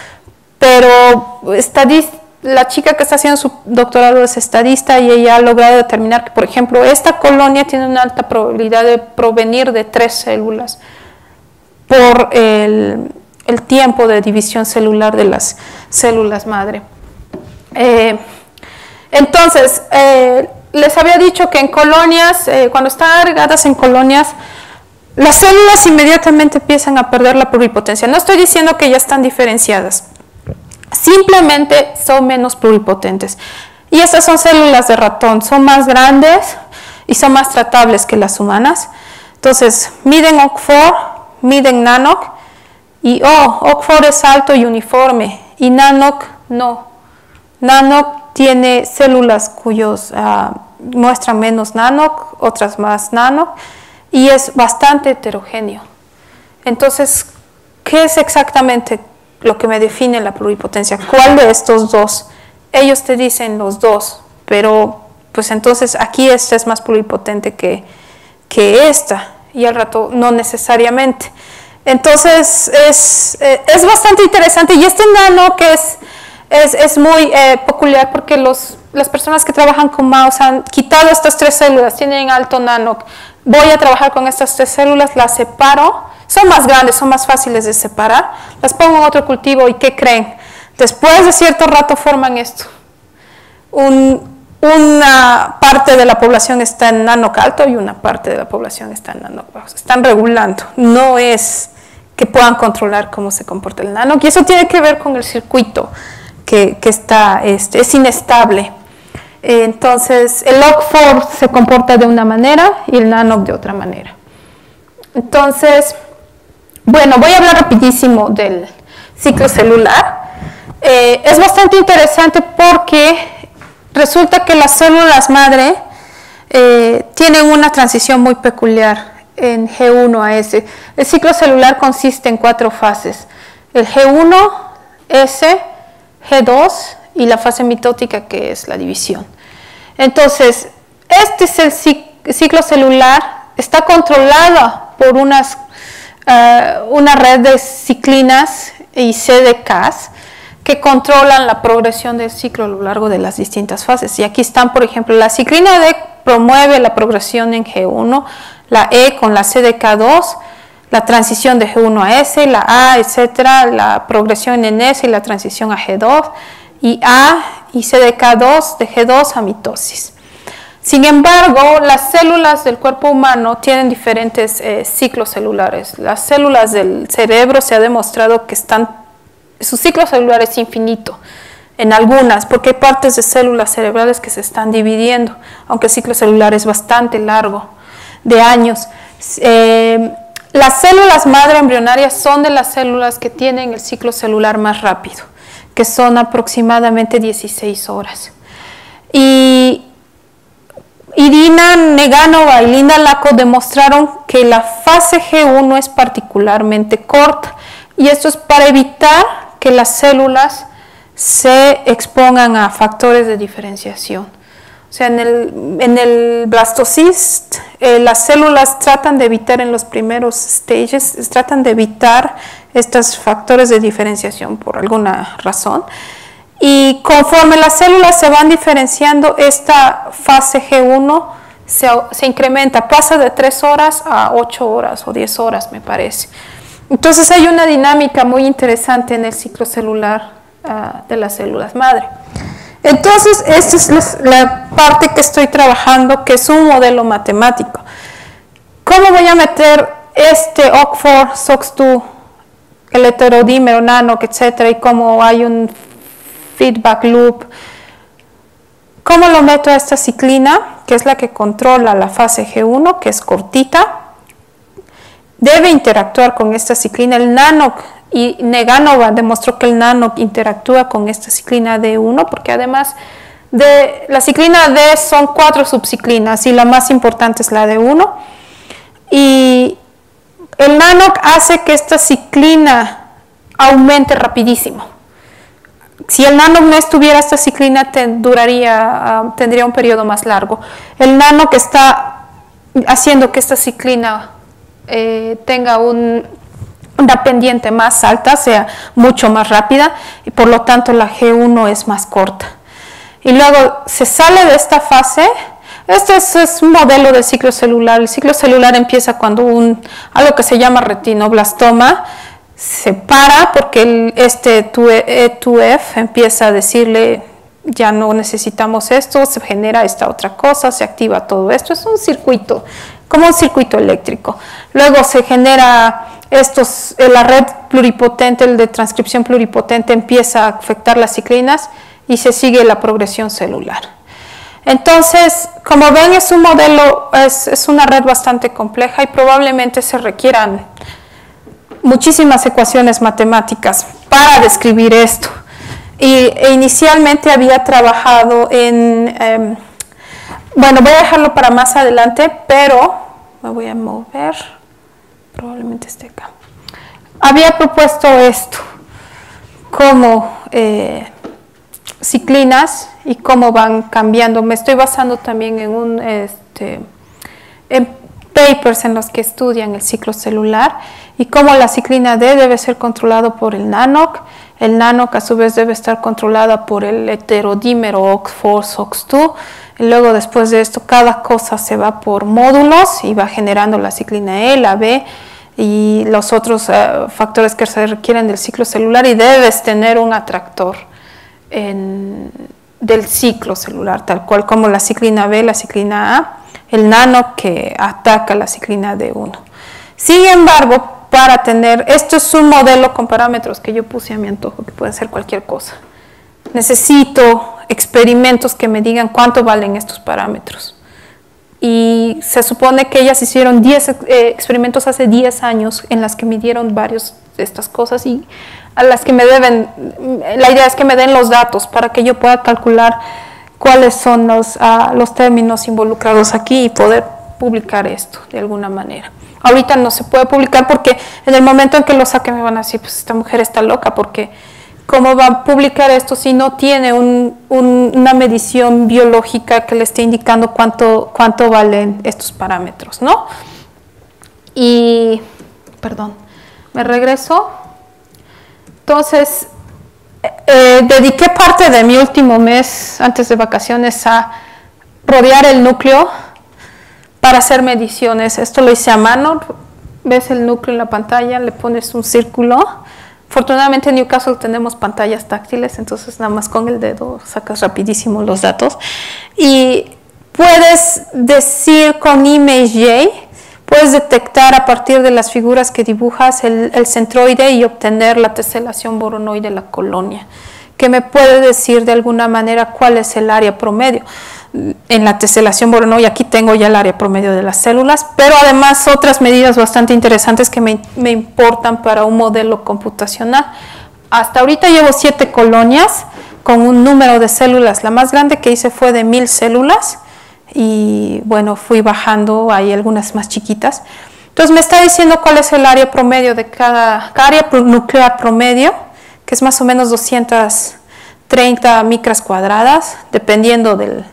B: Pero la chica que está haciendo su doctorado es estadista y ella ha logrado determinar que, por ejemplo, esta colonia tiene una alta probabilidad de provenir de tres células por el, el tiempo de división celular de las células madre. Eh, entonces, eh, les había dicho que en colonias, eh, cuando están agregadas en colonias, las células inmediatamente empiezan a perder la pluripotencia. No estoy diciendo que ya están diferenciadas, simplemente son menos pluripotentes. Y estas son células de ratón, son más grandes y son más tratables que las humanas. Entonces, miden O C cuatro, miden NANOC, y oh, O C cuatro es alto y uniforme, y NANOC no. NANOC tiene células cuyos uh, muestran menos NANOC, otras más NANOC, y es bastante heterogéneo. Entonces, ¿qué es exactamente lo que me define la pluripotencia? ¿Cuál de estos dos? Ellos te dicen los dos, pero pues entonces aquí esta es más pluripotente que, que esta, y al rato no necesariamente. Entonces es, es bastante interesante, y este nano que es, es, es muy eh, peculiar porque los, las personas que trabajan con mouse han quitado estas tres células, tienen alto NANOC. Voy a trabajar con estas tres células, las separo, son más grandes, son más fáciles de separar, las pongo en otro cultivo y ¿qué creen? Después de cierto rato forman esto. Un, una parte de la población está en NANOC alto y una parte de la población está en NANOC bajo. Están regulando, no es que puedan controlar cómo se comporta el NANOC, y eso tiene que ver con el circuito que, que está, este, es inestable. Entonces, el O C cuatro se comporta de una manera y el NANOC de otra manera. Entonces, bueno, voy a hablar rapidísimo del ciclo celular. Eh, es bastante interesante porque resulta que las células madre eh, tienen una transición muy peculiar en G uno a S. El ciclo celular consiste en cuatro fases: el G uno, S, G dos y la fase mitótica, que es la división. Entonces, este es el ciclo celular, está controlado por unas, uh, una red de ciclinas y C D Ks que controlan la progresión del ciclo a lo largo de las distintas fases. Y aquí están, por ejemplo, la ciclina D promueve la progresión en G uno, la E con la C D K dos, la transición de G uno a S, la A, etcétera, la progresión en S y la transición a G dos, y A y C D K dos de G dos a mitosis. Sin embargo, las células del cuerpo humano tienen diferentes eh, ciclos celulares. Las células del cerebro se ha demostrado que están, su ciclo celular es infinito en algunas, porque hay partes de células cerebrales que se están dividiendo, aunque el ciclo celular es bastante largo, de años. Eh, las células madre embrionarias son de las células que tienen el ciclo celular más rápido, que son aproximadamente dieciséis horas. Y Irina Neganova y Linda Laco demostraron que la fase G uno es particularmente corta, y esto es para evitar que las células se expongan a factores de diferenciación. O sea, en el, en el blastocist, eh, las células tratan de evitar en los primeros stages, tratan de evitar estos factores de diferenciación por alguna razón. Y conforme las células se van diferenciando, esta fase G uno se, se incrementa, pasa de tres horas a ocho horas o diez horas, me parece. Entonces hay una dinámica muy interesante en el ciclo celular uh, de las células madre. Entonces, esta es la parte que estoy trabajando, que es un modelo matemático. ¿Cómo voy a meter este O C cuatro, S O X dos, el heterodímero, nanoc, etcétera, y cómo hay un feedback loop? ¿Cómo lo meto a esta ciclina, que es la que controla la fase G uno, que es cortita? Debe interactuar con esta ciclina. El nanoc, y Neganova demostró que el nanoc interactúa con esta ciclina D uno, porque además de la ciclina D son cuatro subciclinas y la más importante es la D uno. Y el nanoc hace que esta ciclina aumente rapidísimo. Si el nanoc no estuviera, esta ciclina te duraría, uh, tendría un periodo más largo. El nanoc está haciendo que esta ciclina eh, tenga un, una pendiente más alta, sea mucho más rápida, y por lo tanto la G uno es más corta. Y luego se sale de esta fase. Este es, es un modelo del ciclo celular. El ciclo celular empieza cuando un, algo que se llama retinoblastoma se para, porque el, este E dos F empieza a decirle, ya no necesitamos esto, se genera esta otra cosa, se activa todo esto. Es un circuito, como un circuito eléctrico. Luego se genera estos, la red pluripotente, el de transcripción pluripotente, empieza a afectar las ciclinas y se sigue la progresión celular. Entonces, como ven, es un modelo, es, es una red bastante compleja y probablemente se requieran muchísimas ecuaciones matemáticas para describir esto. Y e inicialmente había trabajado en, eh, bueno, voy a dejarlo para más adelante, pero me voy a mover, probablemente esté acá. Había propuesto esto como eh, ciclinas y cómo van cambiando. Me estoy basando también en un este, en papers en los que estudian el ciclo celular y cómo la ciclina D debe ser controlado por el nanoc. El nanoc a su vez debe estar controlada por el heterodímero O C cuatro, S O X dos. Y luego después de esto cada cosa se va por módulos y va generando la ciclina E, la B y los otros uh, factores que se requieren del ciclo celular, y debes tener un atractor en, del ciclo celular, tal cual como la ciclina B, la ciclina A, el nanoc que ataca la ciclina D uno. Sin embargo, para tener, esto es un modelo con parámetros que yo puse a mi antojo, que puede ser cualquier cosa. Necesito experimentos que me digan cuánto valen estos parámetros. Y se supone que ellas hicieron diez eh, experimentos hace diez años en las que midieron varios de estas cosas, y a las que me deben, la idea es que me den los datos para que yo pueda calcular cuáles son los, uh, los términos involucrados aquí y poder publicar esto de alguna manera. Ahorita no se puede publicar porque en el momento en que lo saque me van a decir, pues esta mujer está loca, porque ¿cómo va a publicar esto si no tiene un, un, una medición biológica que le esté indicando cuánto, cuánto valen estos parámetros, ¿no? Y, perdón, me regreso. Entonces, eh, dediqué parte de mi último mes antes de vacaciones a rodear el núcleo para hacer mediciones. Esto lo hice a mano. Ves el núcleo en la pantalla, le pones un círculo. Afortunadamente en Newcastle tenemos pantallas táctiles, entonces nada más con el dedo sacas rapidísimo los datos. Y puedes decir con ImageJ, puedes detectar a partir de las figuras que dibujas el, el centroide y obtener la teselación boronoide de la colonia, que me puede decir de alguna manera cuál es el área promedio. En la teselación boronoide aquí tengo ya el área promedio de las células, pero además otras medidas bastante interesantes que me, me importan para un modelo computacional. Hasta ahorita llevo siete colonias con un número de células. La más grande que hice fue de mil células y bueno, fui bajando, hay algunas más chiquitas. Entonces me está diciendo cuál es el área promedio de cada, cada área nuclear promedio, que es más o menos doscientas treinta micras cuadradas, dependiendo del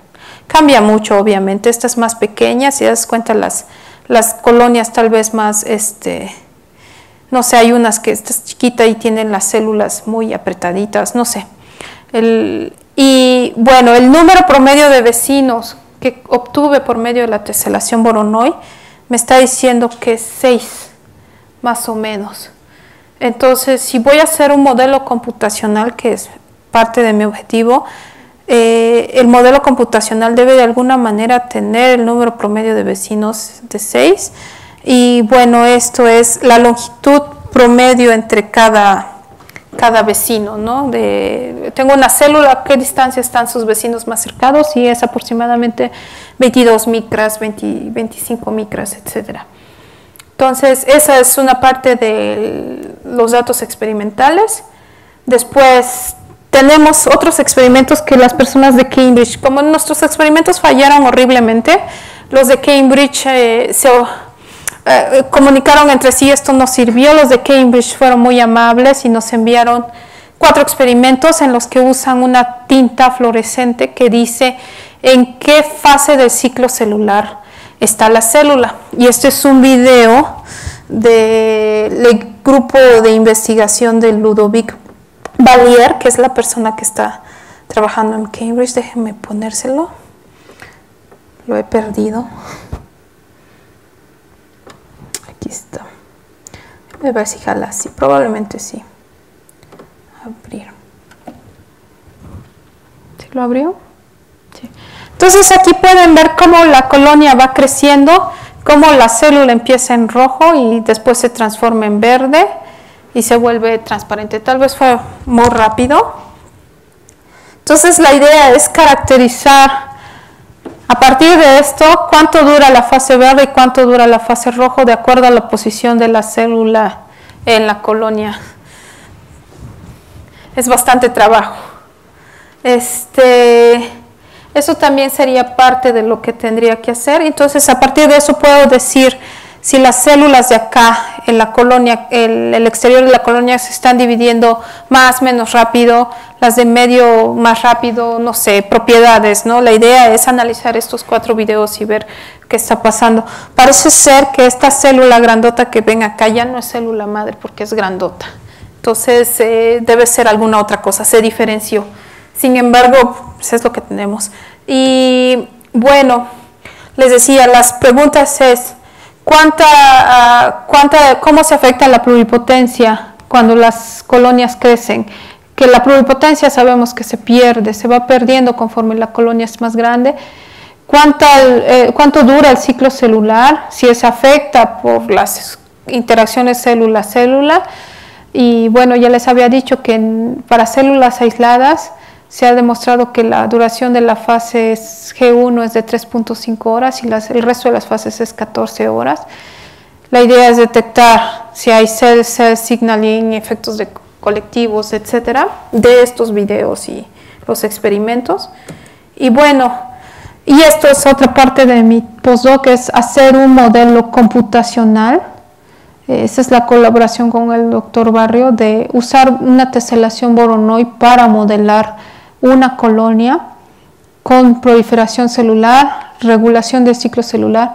B: Cambia mucho, obviamente. Esta es más pequeña, si te das cuenta, las, las colonias tal vez más, este, no sé, hay unas que esta es chiquita y tienen las células muy apretaditas, no sé. El, y bueno, el número promedio de vecinos que obtuve por medio de la teselación Voronoi me está diciendo que es seis, más o menos. Entonces, si voy a hacer un modelo computacional, que es parte de mi objetivo, eh, el modelo computacional debe de alguna manera tener el número promedio de vecinos de seis. Y bueno, esto es la longitud promedio entre cada, cada vecino, ¿no? De, tengo una célula, ¿a qué distancia están sus vecinos más cercanos? Y es aproximadamente veintidós micras, veinte, veinticinco micras, etcétera. Entonces, esa es una parte de los datos experimentales. Después tenemos otros experimentos que las personas de Cambridge, como nuestros experimentos fallaron horriblemente, los de Cambridge eh, se eh, comunicaron entre sí, esto no sirvió. Los de Cambridge fueron muy amables y nos enviaron cuatro experimentos en los que usan una tinta fluorescente que dice en qué fase del ciclo celular está la célula. Y este es un video del grupo de investigación de Ludovic Valier, que es la persona que está trabajando en Cambridge. Déjenme ponérselo. Lo he perdido. Aquí está. Voy a ver si jala así. Probablemente sí. Abrir. ¿Sí lo abrió? Sí. Entonces aquí pueden ver cómo la colonia va creciendo, cómo la célula empieza en rojo y después se transforma en verde y se vuelve transparente. Tal vez fue muy rápido. Entonces la idea es caracterizar a partir de esto cuánto dura la fase verde y cuánto dura la fase rojo de acuerdo a la posición de la célula en la colonia. Es bastante trabajo. Este, eso también sería parte de lo que tendría que hacer. Entonces a partir de eso puedo decir si las células de acá en la colonia, el, el exterior de la colonia se están dividiendo más, menos rápido, las de medio más rápido, no sé, propiedades, ¿no? La idea es analizar estos cuatro videos y ver qué está pasando. Parece ser que esta célula grandota que ven acá ya no es célula madre porque es grandota. Entonces eh, debe ser alguna otra cosa, se diferenció. Sin embargo, pues es lo que tenemos. Y bueno, les decía, las preguntas es, ¿Cuánta, uh, cuánta, ¿cómo se afecta la pluripotencia cuando las colonias crecen? Que la pluripotencia sabemos que se pierde, se va perdiendo conforme la colonia es más grande. ¿Cuánta, eh, ¿Cuánto dura el ciclo celular? Si se afecta por las interacciones célula-célula. Y bueno, ya les había dicho que en, para células aisladas se ha demostrado que la duración de la fase G uno es de tres punto cinco horas y las, el resto de las fases es catorce horas. La idea es detectar si hay cell-cell signaling, efectos de colectivos, etcétera, de estos videos y los experimentos. Y bueno, y esto es otra parte de mi postdoc, es hacer un modelo computacional. Esa es la colaboración con el doctor Barrio, de usar una teselación Voronoi para modelar una colonia con proliferación celular, regulación del ciclo celular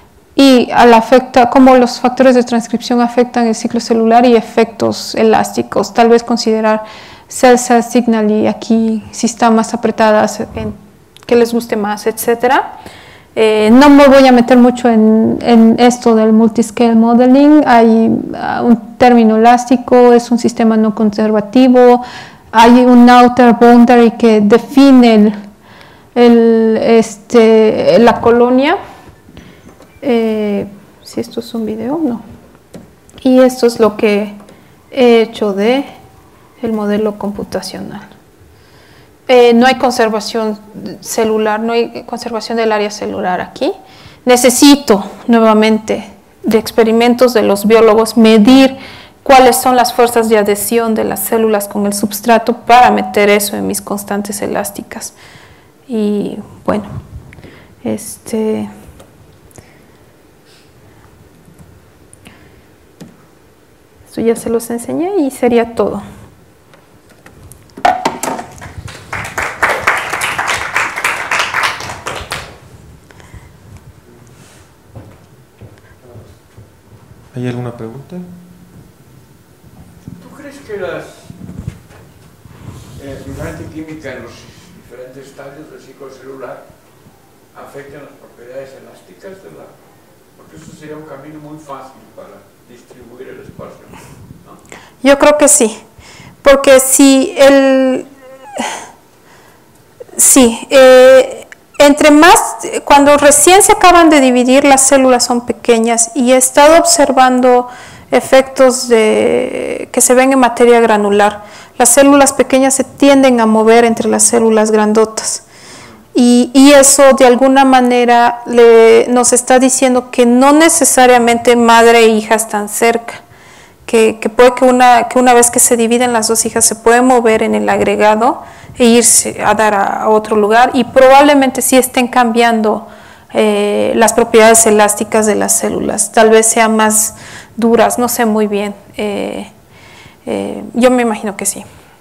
B: y al afecta, cómo los factores de transcripción afectan el ciclo celular y efectos elásticos. Tal vez considerar cell-cell signal y aquí si están más apretadas, en, que les guste más, etcétera. Eh, no me voy a meter mucho en, en esto del multiscale modeling. Hay uh, un término elástico, es un sistema no conservativo. Hay un outer boundary que define el, el, este, la colonia. Eh, si esto es un video, no. Y esto es lo que he hecho de el modelo computacional. Eh, no hay conservación celular, no hay conservación del área celular aquí. Necesito nuevamente de experimentos de los biólogos medir cuáles son las fuerzas de adhesión de las células con el substrato para meter eso en mis constantes elásticas. Y bueno, este, esto ya se los enseñé y sería todo.
A: ¿Hay alguna pregunta?
C: ¿Tú crees que las eh, diferente química en los diferentes estadios del ciclo celular afectan las propiedades elásticas de la... Porque eso sería un camino muy fácil para distribuir el espacio, ¿no?
B: Yo creo que sí, porque si el... Sí, eh, entre más, cuando recién se acaban de dividir, las células son pequeñas y he estado observando efectos de, que se ven en materia granular. Las células pequeñas se tienden a mover entre las células grandotas y, y eso de alguna manera le, nos está diciendo que no necesariamente madre e hija están cerca, que, que puede que una, que una vez que se dividen las dos hijas se puede mover en el agregado e irse a dar a, a otro lugar y probablemente sí estén cambiando eh, las propiedades elásticas de las células, tal vez sean más duras, no sé muy bien, eh, eh, yo me imagino que sí.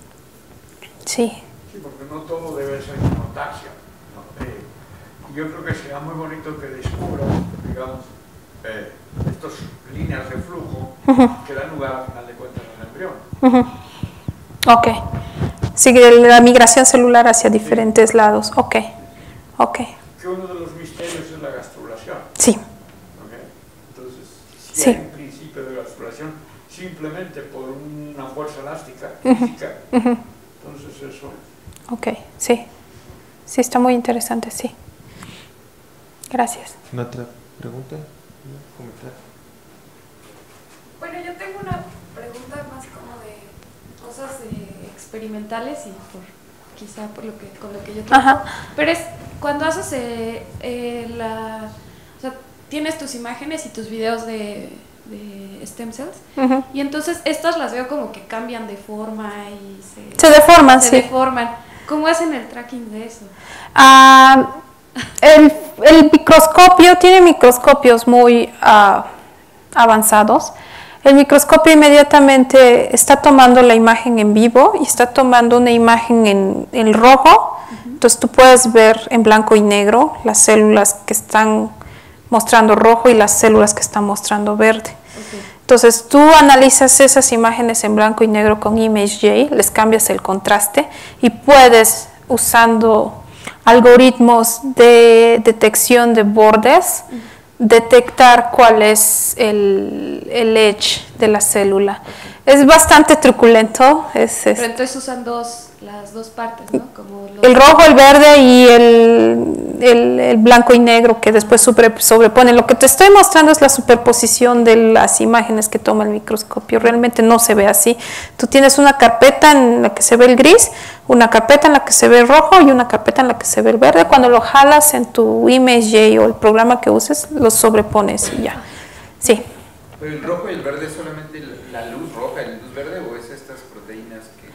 B: Sí.
C: Sí, porque no todo debe ser como taxia, ¿no? Eh, yo creo que sería muy bonito que descubran, digamos, eh, estas líneas de flujo uh-huh. que dan lugar al final de cuentas al embrión.
B: Uh-huh. Ok. Sigue la migración celular hacia diferentes sí. lados. Ok. Ok.
C: Que uno de los misterios es la gastrulación.
B: Sí.
C: Okay. Entonces, si
B: sí.
C: hay un principio de gastrulación simplemente por una fuerza elástica, física, uh-huh. Uh-huh. entonces eso...
B: Ok, sí. Sí, está muy interesante, sí. Gracias.
A: ¿Una otra pregunta? ¿Un comentario?
D: Bueno, yo tengo una pregunta más como de cosas eh, experimentales y por quizá por lo que con lo que yo trabajo. Pero es cuando haces eh, eh, la, o sea, tienes tus imágenes y tus videos de, de stem cells uh-huh. y entonces estas las veo como que cambian de forma y se,
B: se deforman,
D: se
B: sí.
D: deforman. ¿Cómo hacen el tracking de eso?
B: Uh, el, el microscopio tiene microscopios muy uh, avanzados. El microscopio inmediatamente está tomando la imagen en vivo y está tomando una imagen en, en rojo. Uh-huh. Entonces tú puedes ver en blanco y negro las células que están mostrando rojo y las células que están mostrando verde. Okay. Entonces tú analizas esas imágenes en blanco y negro con ImageJ, les cambias el contraste y puedes, usando algoritmos de detección de bordes, uh-huh. detectar cuál es el, el edge de la célula. Okay. Es bastante truculento. Es, es,
D: Pero entonces usan dos, las dos partes, ¿no? Como los
B: el rojo, el verde y el, el, el blanco y negro que después sobre, sobreponen. Lo que te estoy mostrando es la superposición de las imágenes que toma el microscopio. Realmente no se ve así. Tú tienes una carpeta en la que se ve el gris, una carpeta en la que se ve el rojo y una carpeta en la que se ve el verde. Cuando lo jalas en tu ImageJ o el programa que uses, los sobrepones y ya. Sí.
E: ¿Pero el rojo y el verde es solamente la luz roja y la luz verde o es estas proteínas que...?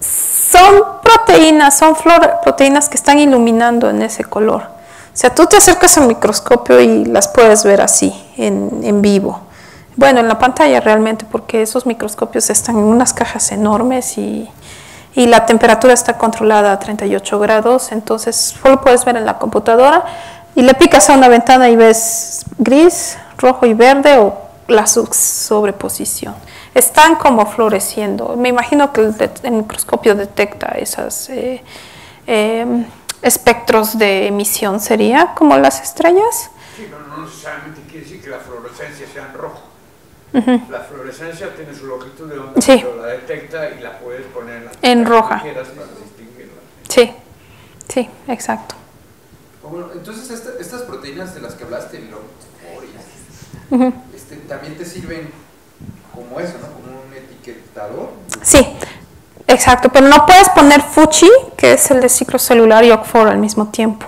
B: Son proteínas, son flor, proteínas que están iluminando en ese color. O sea, tú te acercas al microscopio y las puedes ver así, en, en vivo. Bueno, en la pantalla realmente, porque esos microscopios están en unas cajas enormes y... y la temperatura está controlada a treinta y ocho grados, entonces solo puedes ver en la computadora y le picas a una ventana y ves gris, rojo y verde o la sobreposición. Están como floreciendo. Me imagino que el, el microscopio detecta esos eh, eh, espectros de emisión, ¿sería como las estrellas?
C: Sí, pero no necesariamente quiere decir que la fluorescencia sea en rojo.
B: Uh-huh.
C: La fluorescencia tiene su longitud de onda,
B: sí.
C: pero la detecta y la puedes poner en, la
B: en roja.
C: Que quieras para distinguirla.
B: Sí, sí, exacto.
E: Bueno, entonces esta, estas proteínas de las que hablaste, el
B: uh-huh.
E: este, también te sirven como eso, ¿no? Como un etiquetador.
B: Sí, exacto, pero no puedes poner Fuji, que es el de ciclo celular, y O C cuatro al mismo tiempo.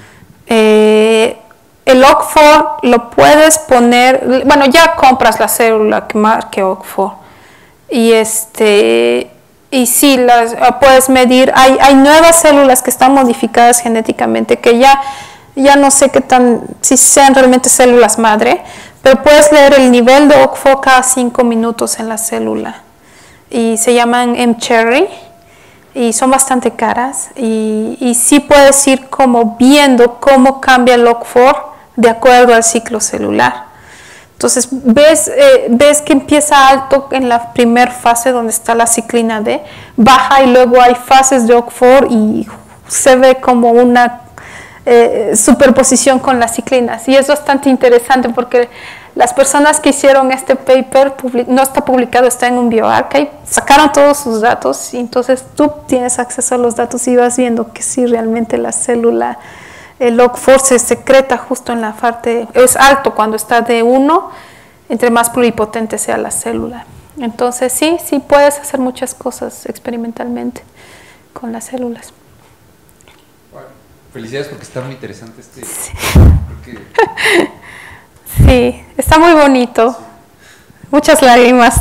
B: Eh, El O C cuatro lo puedes poner, bueno, ya compras la célula que marque O C cuatro y este y sí las puedes medir. Hay, hay nuevas células que están modificadas genéticamente que ya ya no sé qué tan si sean realmente células madre, pero puedes leer el nivel de O C cuatro cada cinco minutos en la célula y se llaman mCherry y son bastante caras y, y sí puedes ir como viendo cómo cambia el O C cuatro de acuerdo al ciclo celular. Entonces, ves, eh, ves que empieza alto en la primera fase donde está la ciclina D, baja y luego hay fases de O C T cuatro y se ve como una eh, superposición con las ciclinas. Y es bastante interesante porque las personas que hicieron este paper, no está publicado, está en un bioarchive, sacaron todos sus datos y entonces tú tienes acceso a los datos y vas viendo que sí, realmente la célula, el O C T cuatro se secreta justo en la parte, es alto cuando está D uno, entre más pluripotente sea la célula. Entonces sí, sí puedes hacer muchas cosas experimentalmente con las células.
E: Bueno, felicidades porque está muy interesante este.
B: Sí,
E: Porque...
B: sí, está muy bonito. Sí. Muchas lágrimas.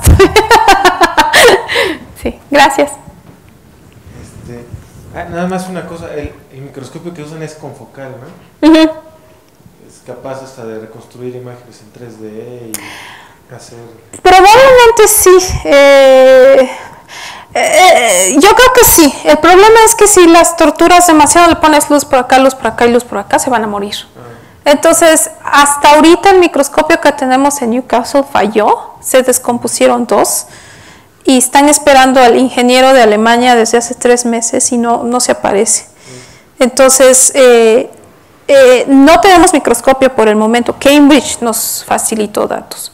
B: Sí, gracias.
A: Este, ah, nada más una cosa, el, el microscopio que usan es confocal, ¿no? Uh-huh. Es capaz hasta de reconstruir imágenes en tres D y hacer...
B: Probablemente sí. Eh, eh, yo creo que sí. El problema es que si las torturas demasiado, le pones luz por acá, luz por acá y luz por acá, se van a morir. Ah. Entonces, hasta ahorita el microscopio que tenemos en Newcastle falló, se descompusieron dos y están esperando al ingeniero de Alemania desde hace tres meses y no, no se aparece. Entonces, eh, eh, no tenemos microscopio por el momento. Cambridge nos facilitó datos.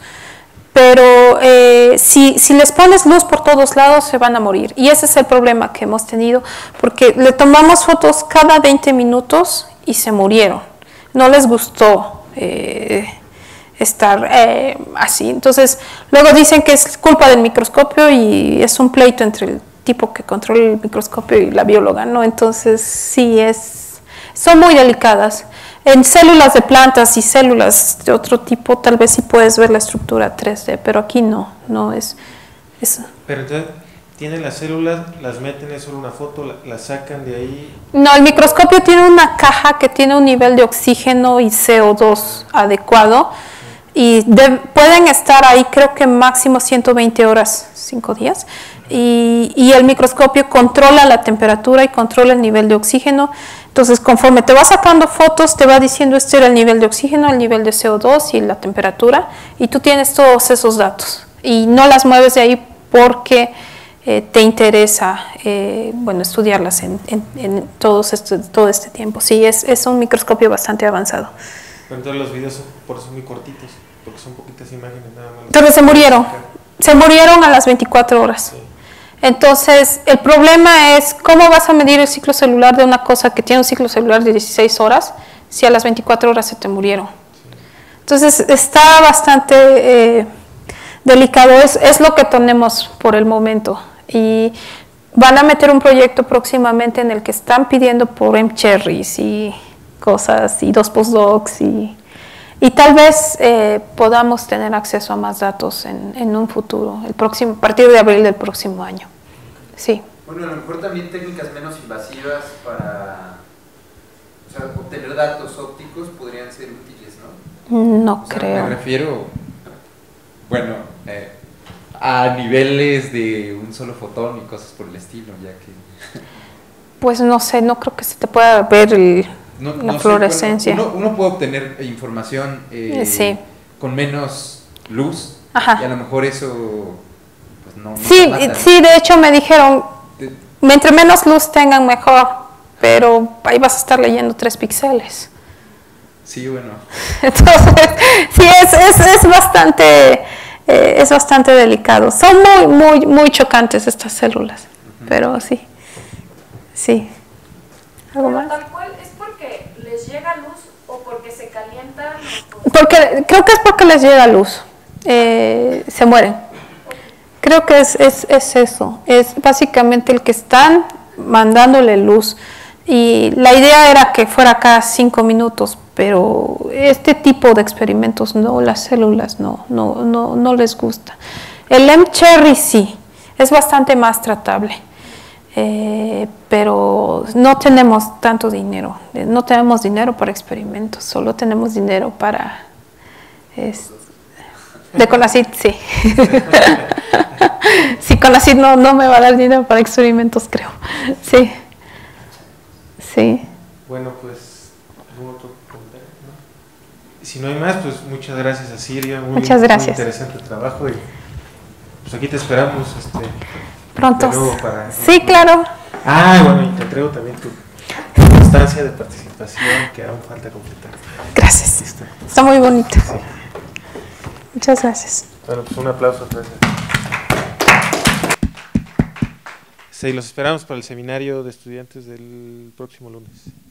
B: Pero eh, si, si les pones luz por todos lados se van a morir y ese es el problema que hemos tenido porque le tomamos fotos cada veinte minutos y se murieron, no les gustó eh, estar eh, así, entonces luego dicen que es culpa del microscopio y es un pleito entre el tipo que controla el microscopio y la bióloga, ¿no? Entonces sí, es, son muy delicadas. En células de plantas y células de otro tipo, tal vez sí puedes ver la estructura tres D, pero aquí no, no es eso.
A: Pero entonces, tienen las células, las meten, es solo una foto, la, la sacan de ahí.
B: No, el microscopio tiene una caja que tiene un nivel de oxígeno y C O dos adecuado y de, pueden estar ahí creo que máximo ciento veinte horas, cinco días, y, y el microscopio controla la temperatura y controla el nivel de oxígeno. Entonces, conforme te va sacando fotos, te va diciendo este era el nivel de oxígeno, el nivel de C O dos y la temperatura, y tú tienes todos esos datos. Y no las mueves de ahí porque eh, te interesa, eh, bueno, estudiarlas en, en, en todos este, todo este tiempo. Sí, es, es un microscopio bastante avanzado.
A: Pero entonces los videos son, por eso son muy cortitos, porque son poquitas imágenes nada más.
B: Pero se murieron, se murieron a las veinticuatro horas. Sí. Entonces, el problema es cómo vas a medir el ciclo celular de una cosa que tiene un ciclo celular de dieciséis horas si a las veinticuatro horas se te murieron. Entonces, está bastante eh, delicado, es, es lo que tenemos por el momento. Y van a meter un proyecto próximamente en el que están pidiendo por mCherries y cosas, y dos postdocs, y, y tal vez eh, podamos tener acceso a más datos en, en un futuro, el próximo, a partir de abril del próximo año. Sí.
E: Bueno, a lo mejor también técnicas menos invasivas para, o sea, obtener datos ópticos podrían ser útiles, ¿no?
B: No
E: o sea,
B: creo.
E: Me refiero, bueno, eh, a niveles de un solo fotón y cosas por el estilo, ya que...
B: Pues no sé, no creo que se te pueda ver el, no, la no fluorescencia.
E: Sé, bueno, uno, uno puede obtener información eh, sí. con menos luz. Ajá. Y a lo mejor eso... No, no
B: sí, mata, sí, de hecho me dijeron, de, entre menos luz tengan mejor, pero ahí vas a estar leyendo tres píxeles.
E: Sí, bueno.
B: Entonces, sí, es, es, es bastante eh, es bastante delicado. Son muy, muy, muy chocantes estas células, uh-huh. pero sí, sí. ¿Algo
D: pero
B: más?
D: Tal cual, ¿es porque les llega luz o porque se calientan?
B: Porque, creo que es porque les llega luz, eh, se mueren. Creo que es, es, es eso, es básicamente el que están mandándole luz y la idea era que fuera cada cinco minutos, pero este tipo de experimentos no, las células no, no, no, no les gusta. El mCherry sí, es bastante más tratable, eh, pero no tenemos tanto dinero, no tenemos dinero para experimentos, solo tenemos dinero para... Es, de CONACYT, sí. Sí, CONACYT no, no me va a dar dinero para experimentos, creo. Sí. Sí.
A: Bueno, pues, ¿algún otro comentario? si no hay más, pues muchas gracias a Sirio, muy,
B: muchas gracias.
A: Muy interesante trabajo y pues aquí te esperamos este,
B: pronto.
A: de nuevo para...
B: Sí, claro.
A: Ah, bueno, y te entrego también tu constancia de participación que aún falta completar.
B: Gracias.
A: Listo.
B: Está muy bonito.
A: Sí.
B: Muchas gracias.
A: Bueno, pues un aplauso. Gracias. Sí, los esperamos para el seminario de estudiantes del próximo lunes.